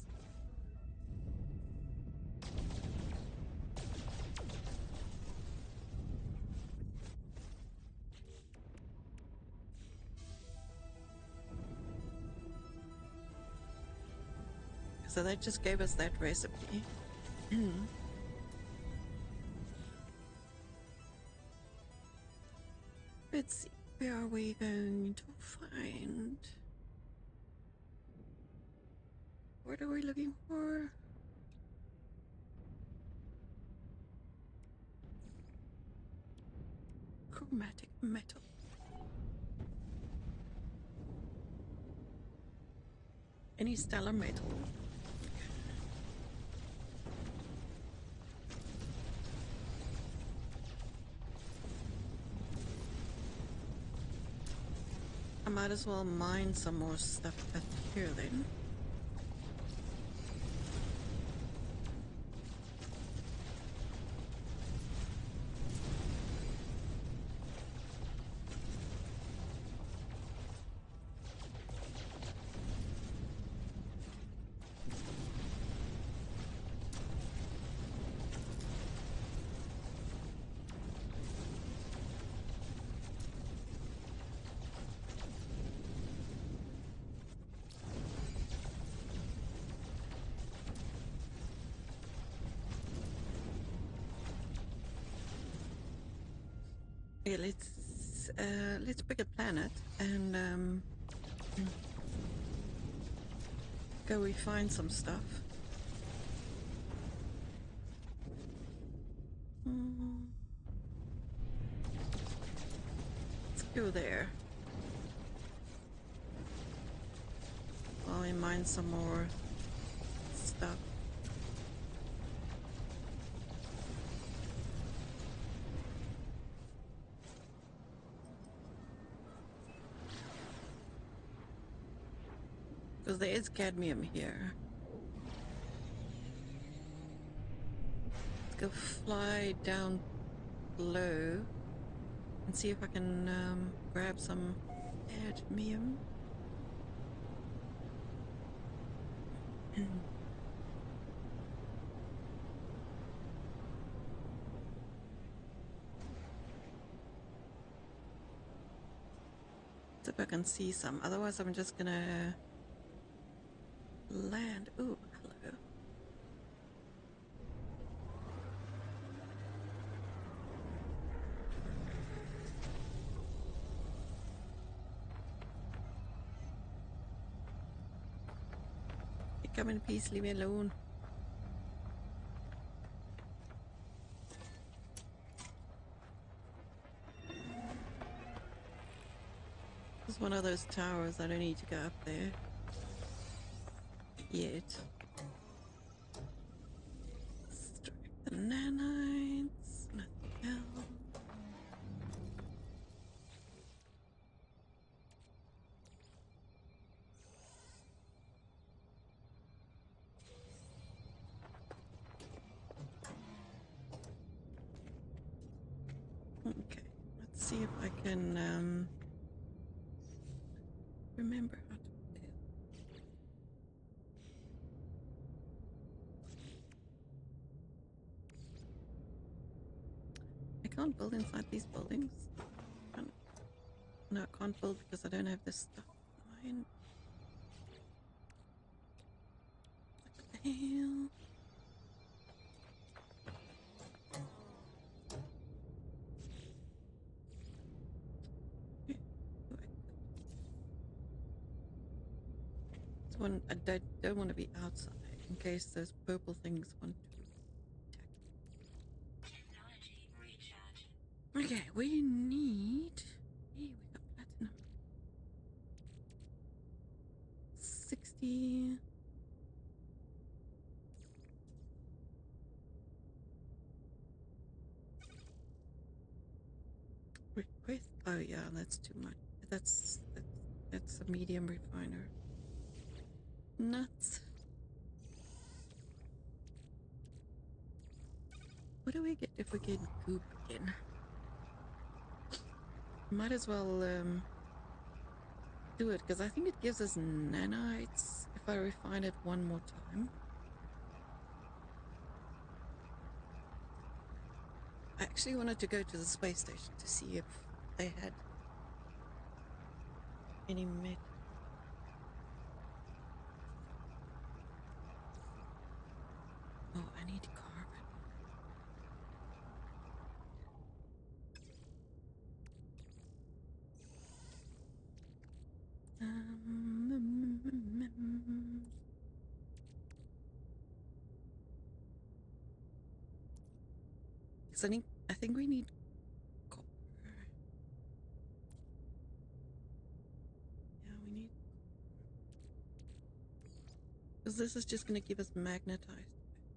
So they just gave us that recipe. Let's see, where are we going to find? What are we looking for? Chromatic metal. Any stellar metal? I might as well mine some more stuff up here then. Yeah, let's pick a planet and go refine some stuff. Let's go there. While we mine some more stuff. Because there is cadmium here. Let's go fly down below and see if I can grab some cadmium. See if I can see some. Otherwise, I'm just gonna land. Ooh, hello. Come in peace, leave me alone. This is one of those towers. I don't need to go up there yet. Strike the nanites. Nothing else. Okay, let's see if I can remember how to build. I can't build inside these buildings. No, I can't build because I don't have this stuff. Mine. What the hell? One, I don't want to be outside in case those purple things want to attack. Technology recharge. Okay, we need. Hey, we got platinum. 60. Request. Oh yeah, that's too much. That's a medium refiner. Nuts. What do we get if we get goop again? Might as well do it, because I think it gives us nanites if I refine it one more time. I actually wanted to go to the space station to see if they had any met. Oh, I need carbon. I think we need copper. Yeah, we need, because this is just going to give us magnetized.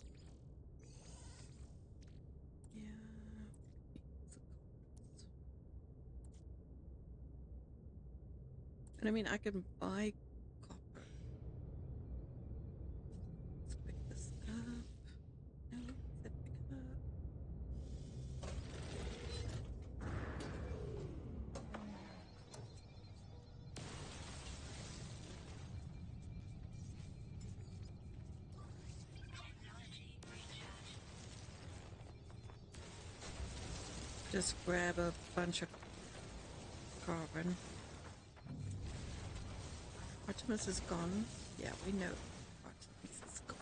Yeah. And I mean, I can buy copper. Let's pick this up. No, let's pick it up. Just grab a bunch of carbon. Artemis is gone. Yeah, we know Artemis is gone.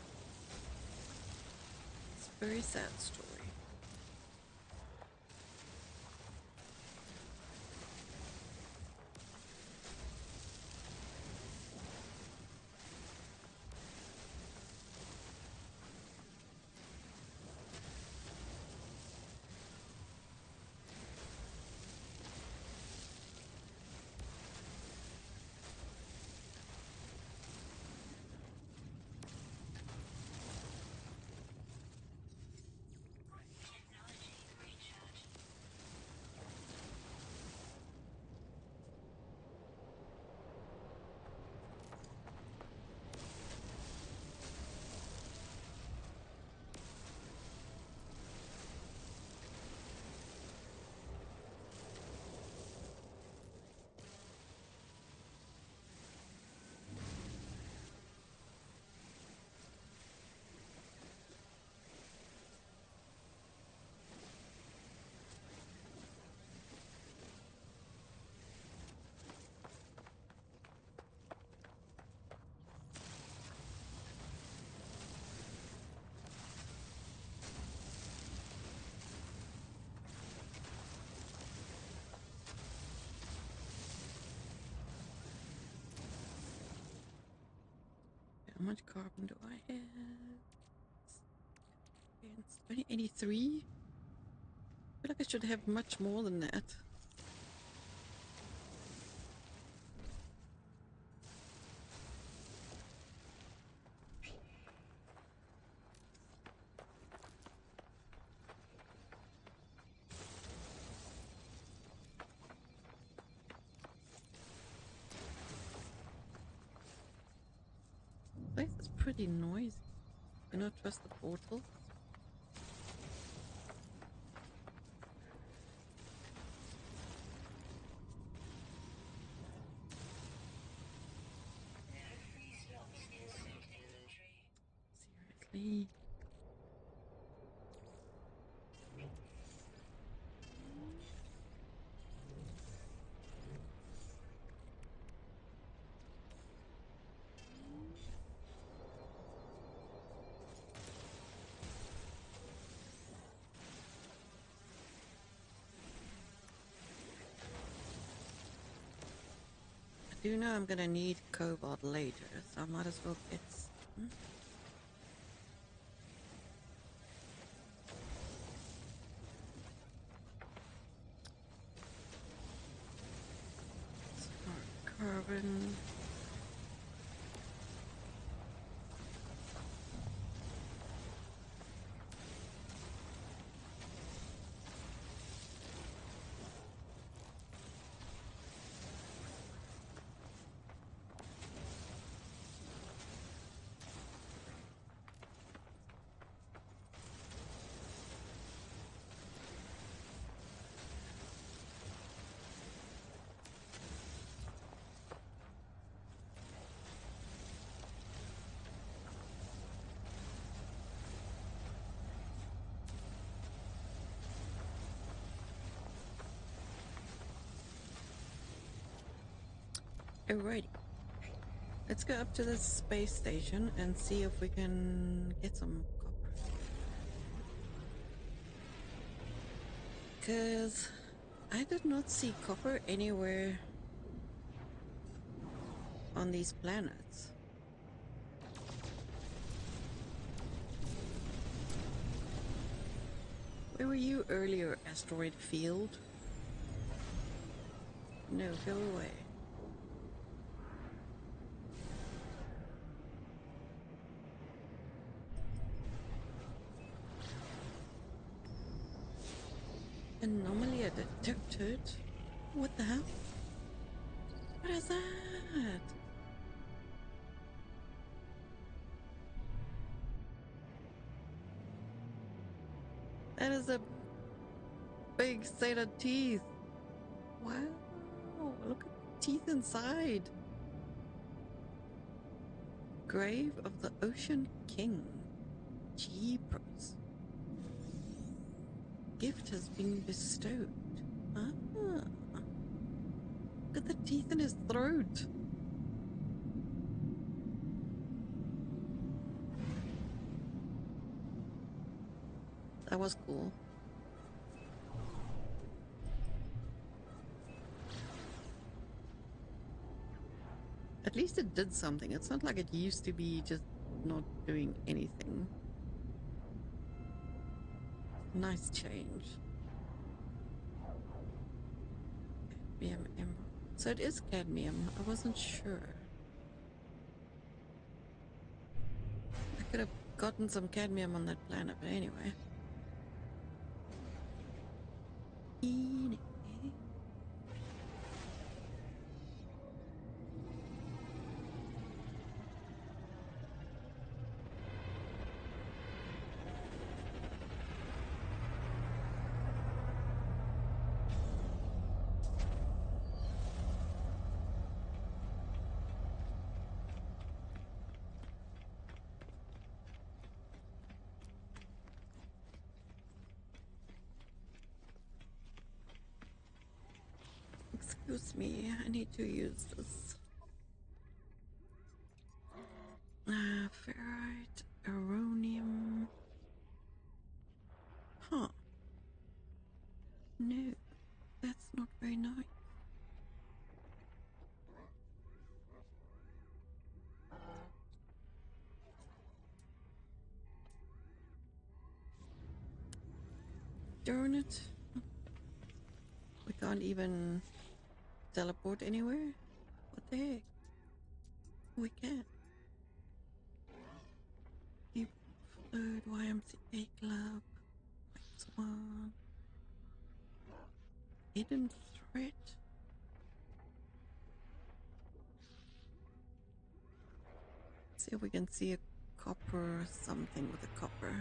It's a very sad story. How much carbon do I have? It's only 83. I feel like I should have much more than that. This place is pretty noisy. Do not trust the portal. Seriously. I do know I'm gonna need cobalt later, so I might as well get some. Smart carbon. Alrighty. Let's go up to the space station and see if we can get some copper. Because I did not see copper anywhere on these planets. Where were you earlier, asteroid field? No, go away. Anomaly detected? What the hell? What is that? That is a big set of teeth. Wow, look at the teeth inside. Grave of the Ocean King. Jeepers. Gift has been bestowed. Ah. Look at the teeth in his throat. That was cool. At least it did something. It's not like it used to be just not doing anything. Nice change. Cadmium emerald. So it is cadmium. I wasn't sure. I could have gotten some cadmium on that planet, but anyway. Excuse me, I need to use this. Ferrite, auronium. Huh. No, that's not very nice. Darn it. We can't even teleport anywhere? What the heck? We can't. Keep Fluid, YMCA Club, X1. Hidden threat? See if we can see a copper or something with a copper.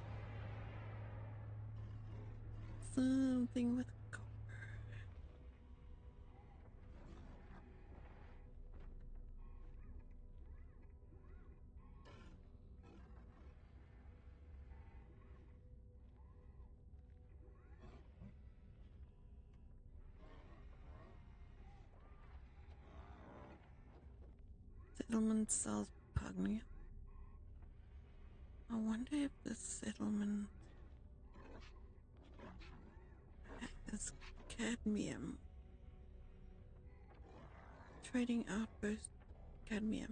Something with copper. Settlement sells Pugnia. I wonder if this settlement has cadmium. Trading outpost cadmium.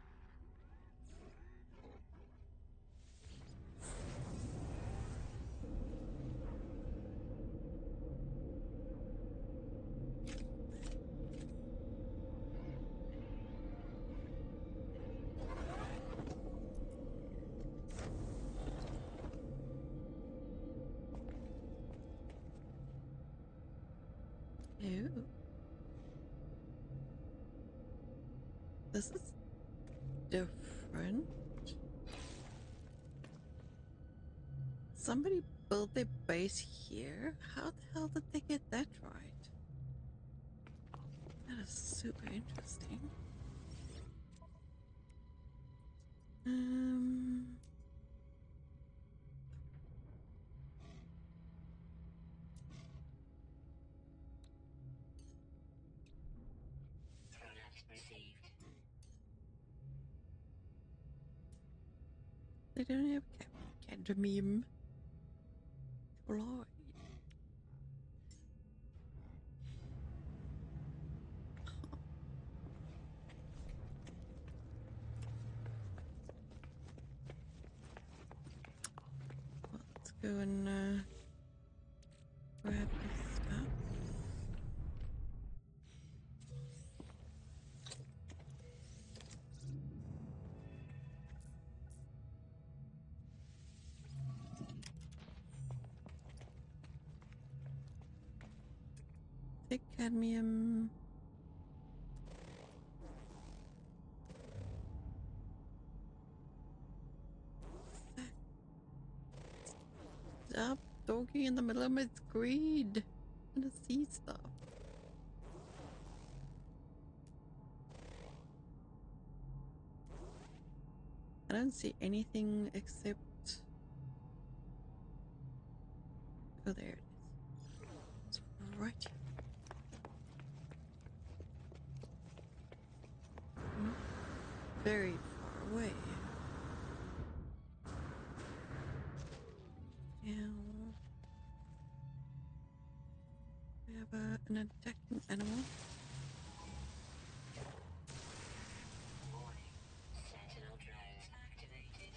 Ew. This is different. Somebody built their base here? How the hell did they get that right? That is super interesting. they don't have cadmium fluoride. Let's go and grab this stuff. Thick cadmium. Stop talking in the middle of my screen. I'm gonna see stuff. I don't see anything except... Oh, there it is. It's right here. Not very far away. Now we have an attacking animal. Warning. Sentinel drones activated.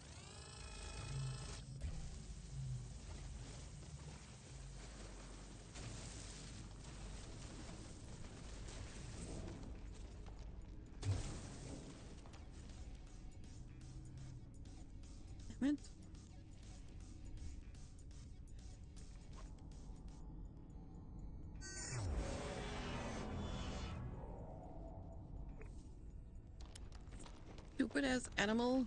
Damn it. Stupid ass animal.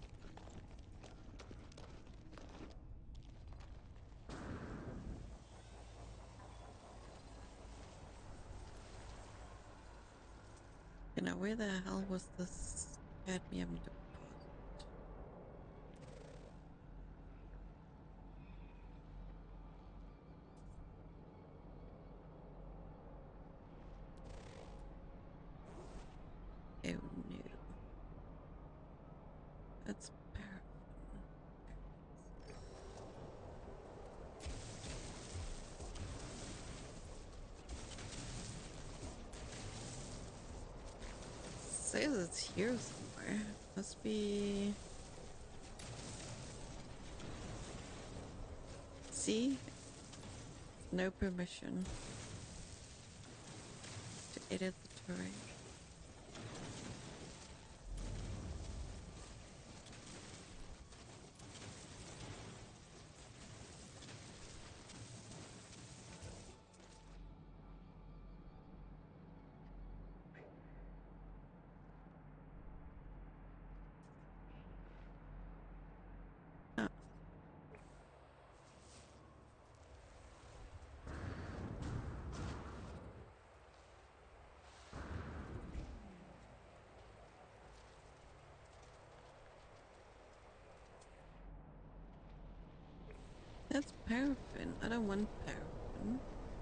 You know, where the hell was this cadmium deposit? Oh no. That's paraffin. Says it's here somewhere. Must be... See? No permission to edit the terrain. Oh. That's paraffin. I don't want paraffin.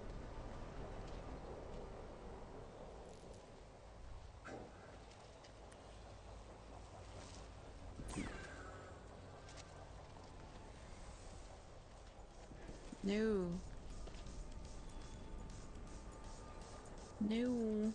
No. No.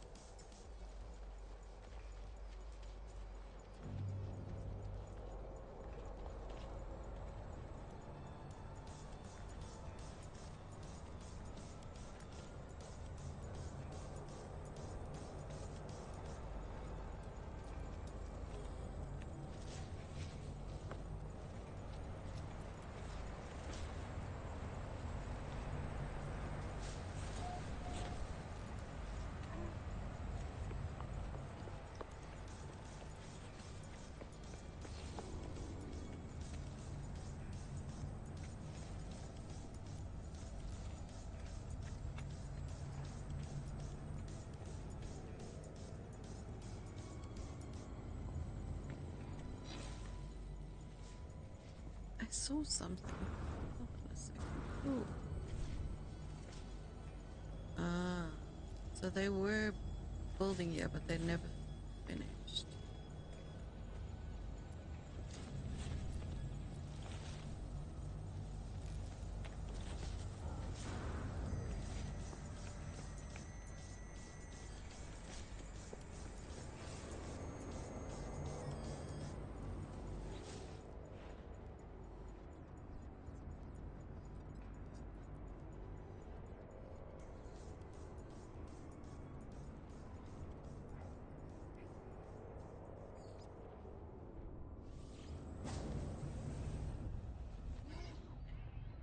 I saw something. Hold on a second. Ooh. Ah. So they were building here, but they never finished.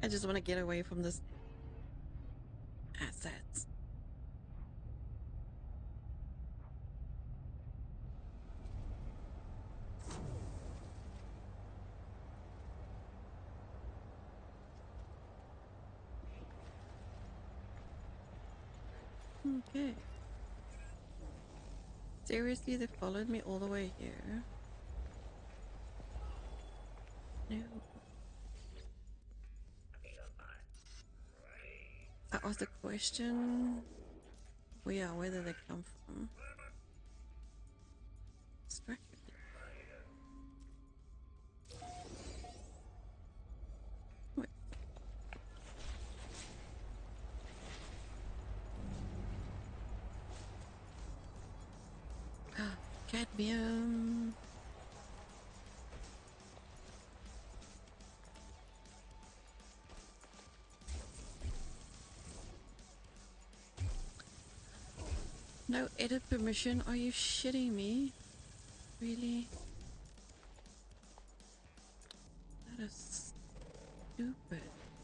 I just want to get away from this assets. Okay. Seriously, they followed me all the way here. No. I asked the question. Where did they come from? Distracted. Wait. Cadmium. No edit permission? Are you shitting me? Really? That is stupid.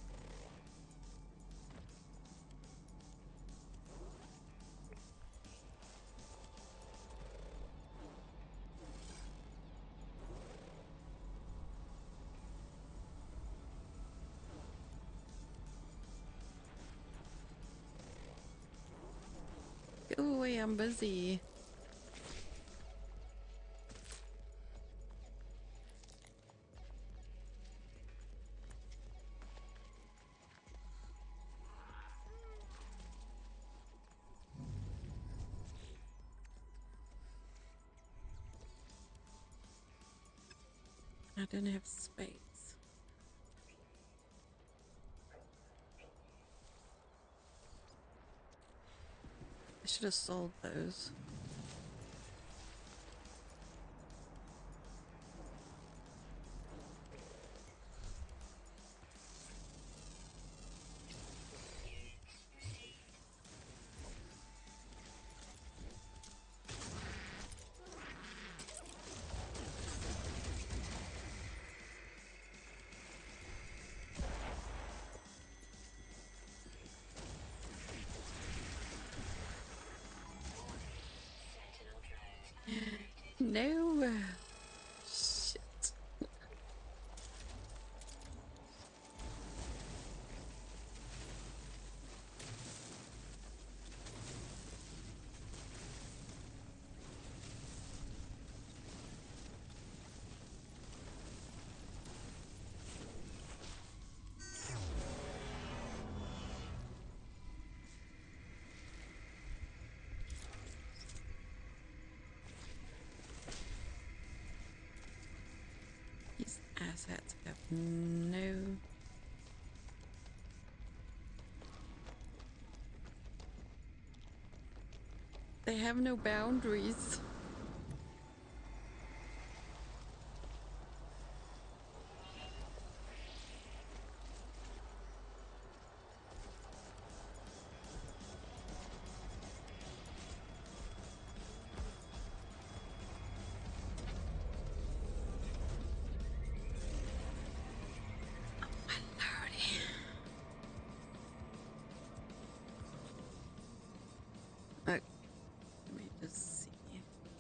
Go away, I'm busy. I don't have space. I should have sold those. Sentinel drone activated. No. Shit. These assets have no... They have no boundaries. Oh, let me just see.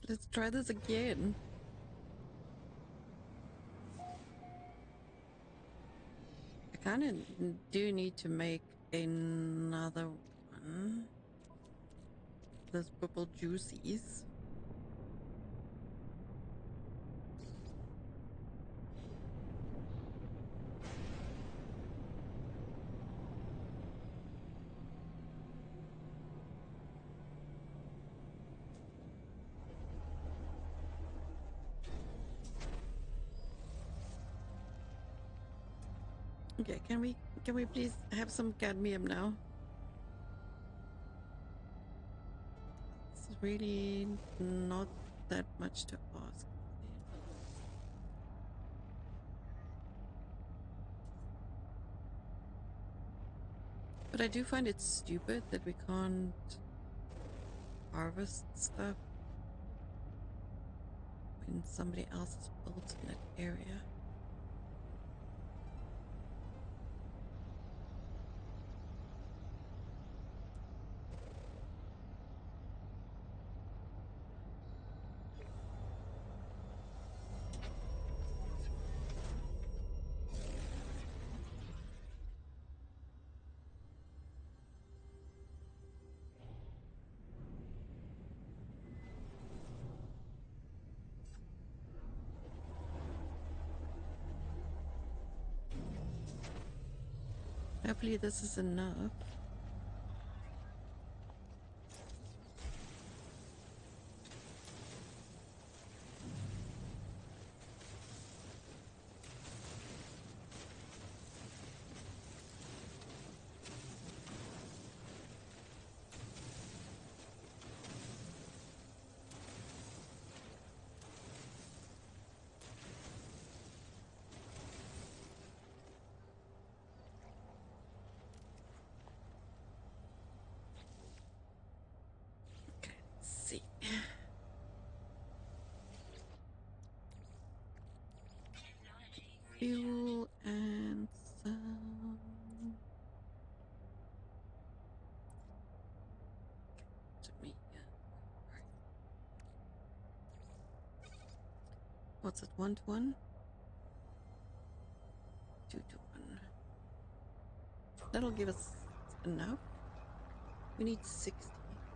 Let's try this again. I kind of do need to make another one. Those purple juicies. Okay, can we please have some cadmium now? It's really not that much to ask. But I do find it stupid that we can't harvest stuff when somebody else is built in that area. Hopefully this is enough. Okay, let's see. Fuel and some. To me. What's it? 1 to 1? 2 to 1. That'll give us enough. We need 60.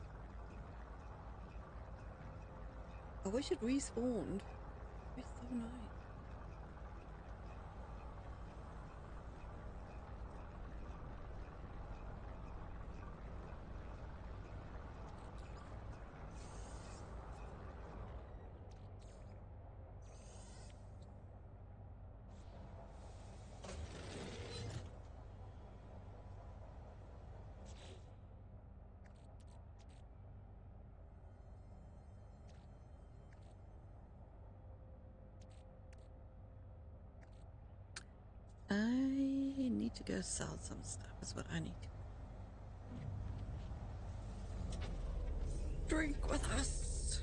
I wish it respawned. It's so nice. I need to go sell some stuff is what I need to. Drink with us.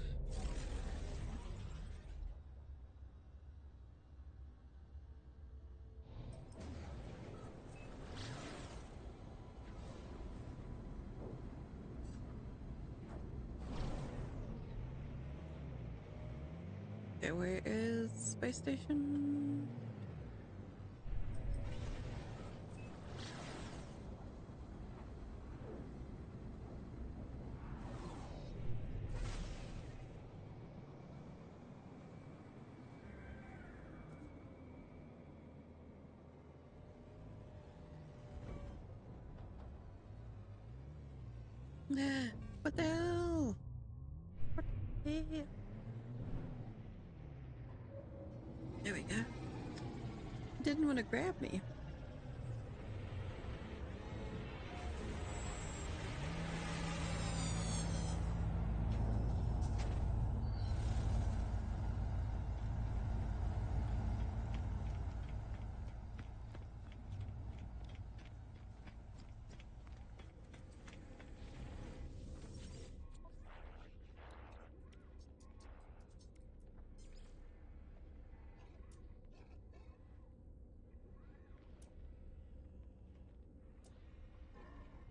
Okay, where is space station? What the hell? What the hell? There we go. Didn't want to grab me.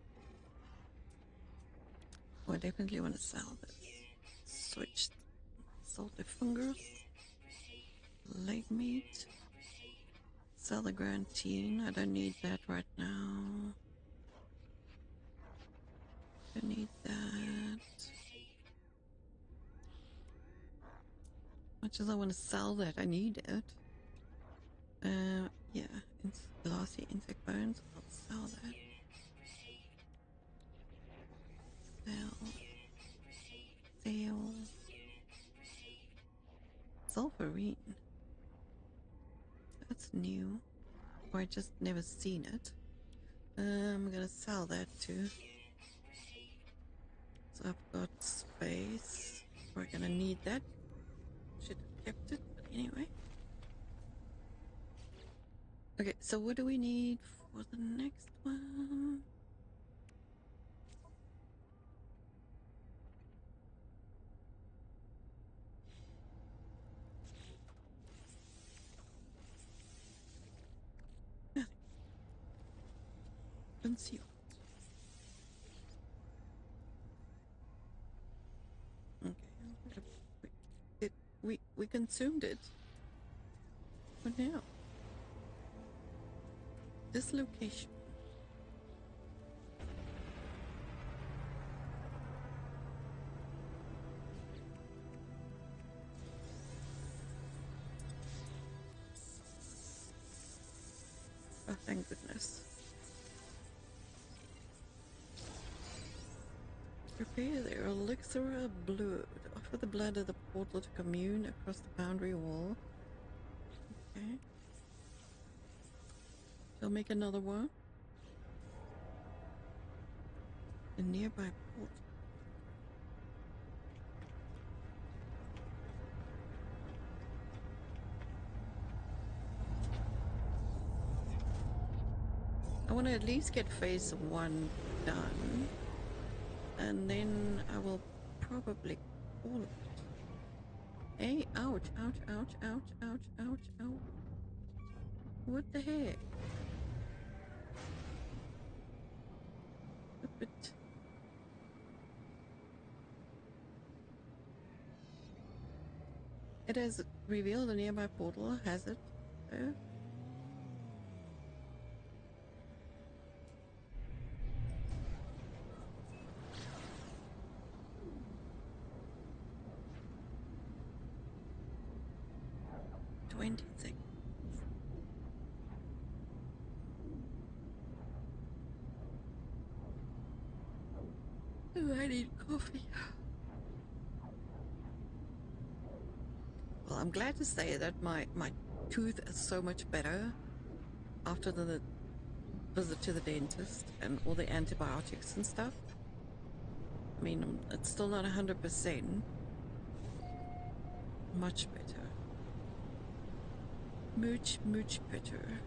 Oh, I definitely want to sell this. Switch salty fingers, leg meat, sell the grantine. I don't need that right now. Don't need that. Much as I want to sell that, I need it. Yeah, glassy insect bones. I'll sell that. Sell. Sulfurine. That's new. Or I just never seen it. I'm gonna sell that too. So I've got space. We're gonna need that. Should have kept it, but anyway. Okay, so what do we need for the next one? Nothing. Concealed. Okay. We consumed it. What now? This location. Oh, thank goodness. Prepare their elixir of blood. Offer the blood of the portal to commune across the boundary wall. Okay. They'll make another one. A nearby portal. I want to at least get phase 1 done. And then I will probably call it. Hey, ouch, ouch, ouch, ouch, ouch, ouch, ouch. What the heck? But it has revealed a nearby portal, has it? Oh. Oh, I need coffee. Well, I'm glad to say that my tooth is so much better after the visit to the dentist and all the antibiotics and stuff. I mean, it's still not 100%. Much better. Much, much better.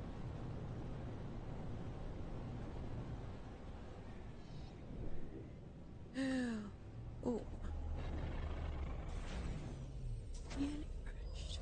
Oh. Nearly crashed.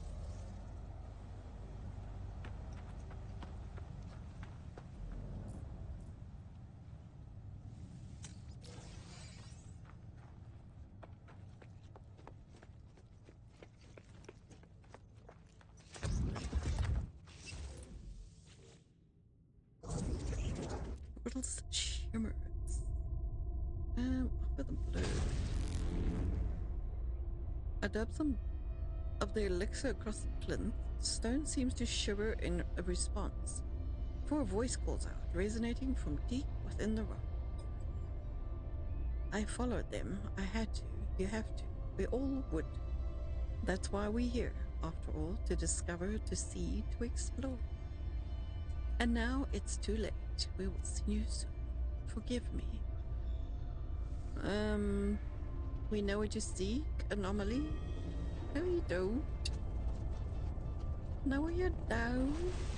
Little shimmers. Offer the blue. I dub some of the elixir across the plinth. Stone seems to shiver in a response. Before a voice calls out, resonating from deep within the rock. I followed them. I had to. You have to. We all would. That's why we're here, after all, to discover, to see, to explore. And now it's too late. We will see you soon. Forgive me. We know what you seek, anomaly? No, you don't. No, you don't.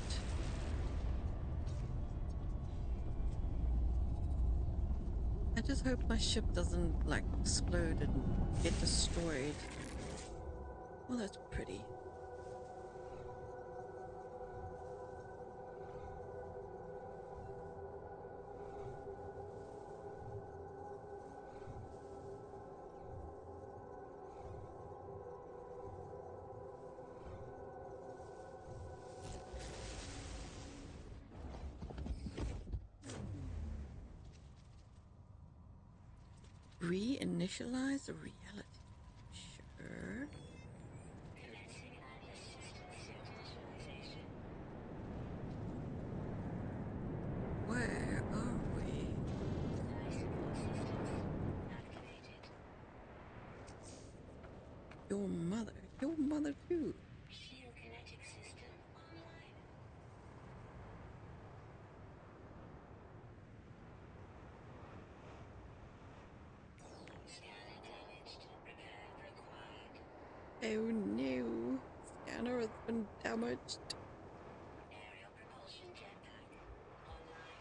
I just hope my ship doesn't, like, explode and get destroyed. Well, that's pretty. Reinitialize reality. Sure. Commencing Atlas System suit initialization. Where are we? Life support systems activated. Your mother too. Shield kinetic system online. Scanner damaged. Repair required. Oh no. Scanner has been damaged. Aerial propulsion jetpack online.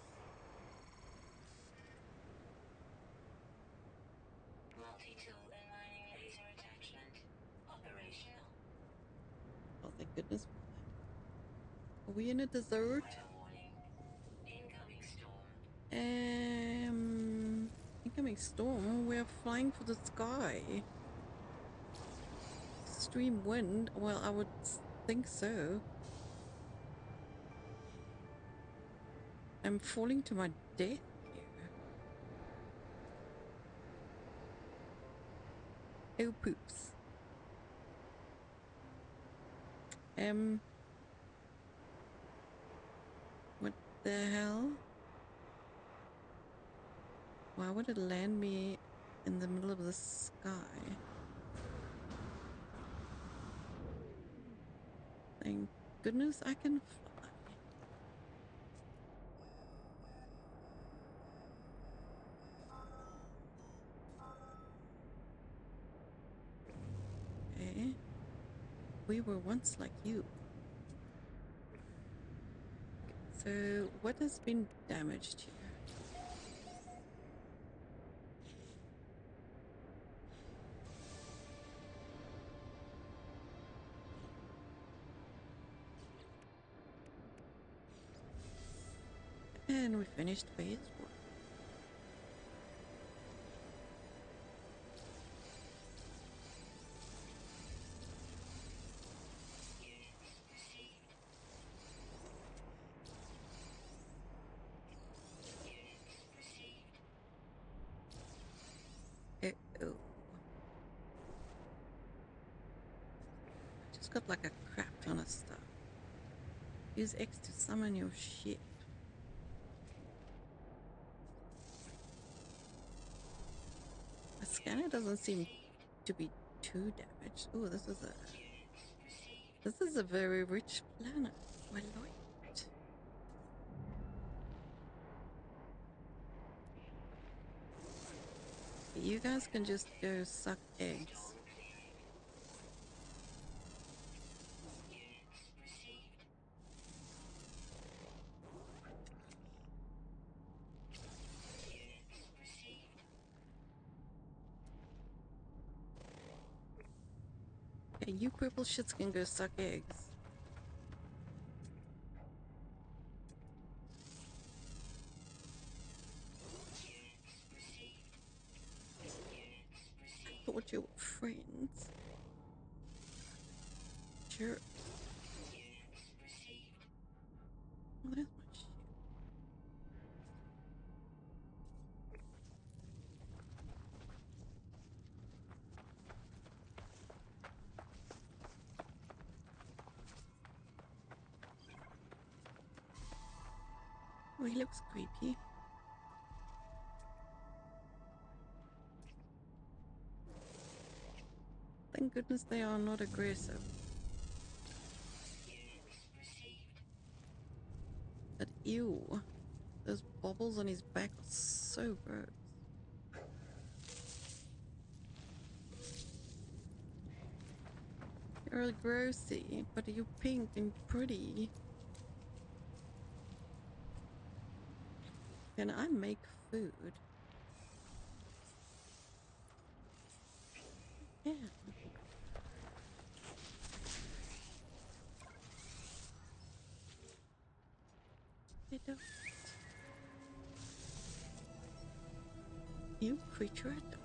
Multi-tool and mining laser attachment operational. Oh, thank goodness. Are we in a desert? Weather warning. Incoming storm. Incoming storm. We're flying for the sky. Extreme wind. Well, I would think so. I'm falling to my death here. Oh, poops. What the hell? Why would it land me in the middle of the sky? Thank goodness I can fly. Okay. We were once like you. So, what has been damaged here? And we finished phase 1. Units received. Units received. Uh-oh. I just got like a crap ton of stuff. Use X to summon your ship. My scanner doesn't seem to be too damaged. Oh, this is a very rich planet. I like it. You guys can just go suck eggs. Storm clearing. Units received. Units received. Okay, you purple shits can go suck eggs. Units received. Units received. Thought you were friends. Sure. Units received. Oh, there's my ship. Oh, he looks creepy. Thank goodness they are not aggressive. Units received. But ew, those bubbles on his back are so gross. You're grossy, but you're pink and pretty. Can I make food? Yeah. I don't. You creature adopted.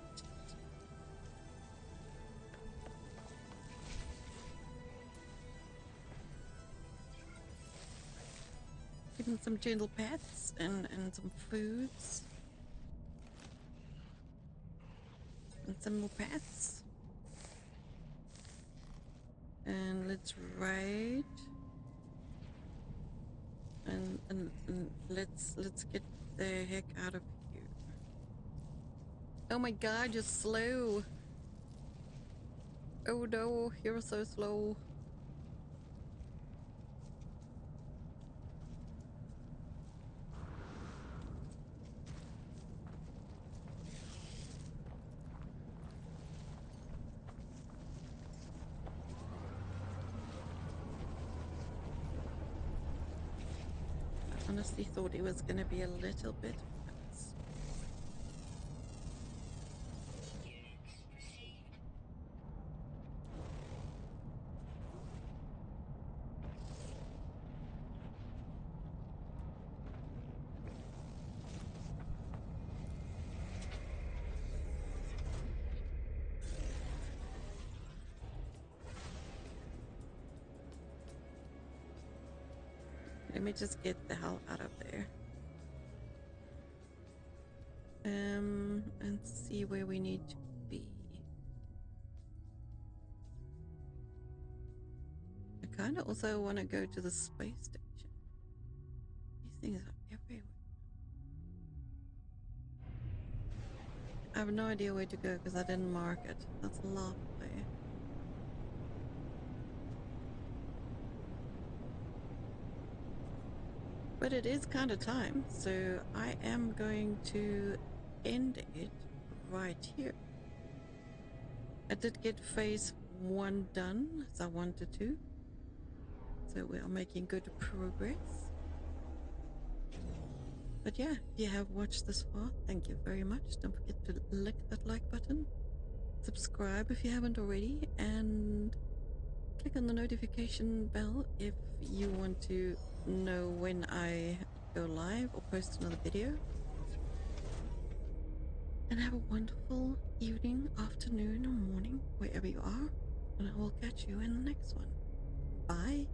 Give him some gentle pets and some foods. And some more paths. And let's ride. And let's get the heck out of here. Oh my god, you're slow. Oh no, you're so slow. I honestly thought it was gonna be a little bit fast. Let me just get the hell out of there. And see where we need to be. I kind of also want to go to the space station. These things are everywhere. I have no idea where to go because I didn't mark it. That's lovely. But it is kind of time, so I am going to end it right here. I did get phase 1 done as I wanted to, so we are making good progress. But yeah, if you have watched this far, thank you very much. Don't forget to click that like button, subscribe if you haven't already, and click on the notification bell if you want to know when I go live or post another video. And have a wonderful evening, afternoon, or morning, wherever you are. And I will catch you in the next one. Bye.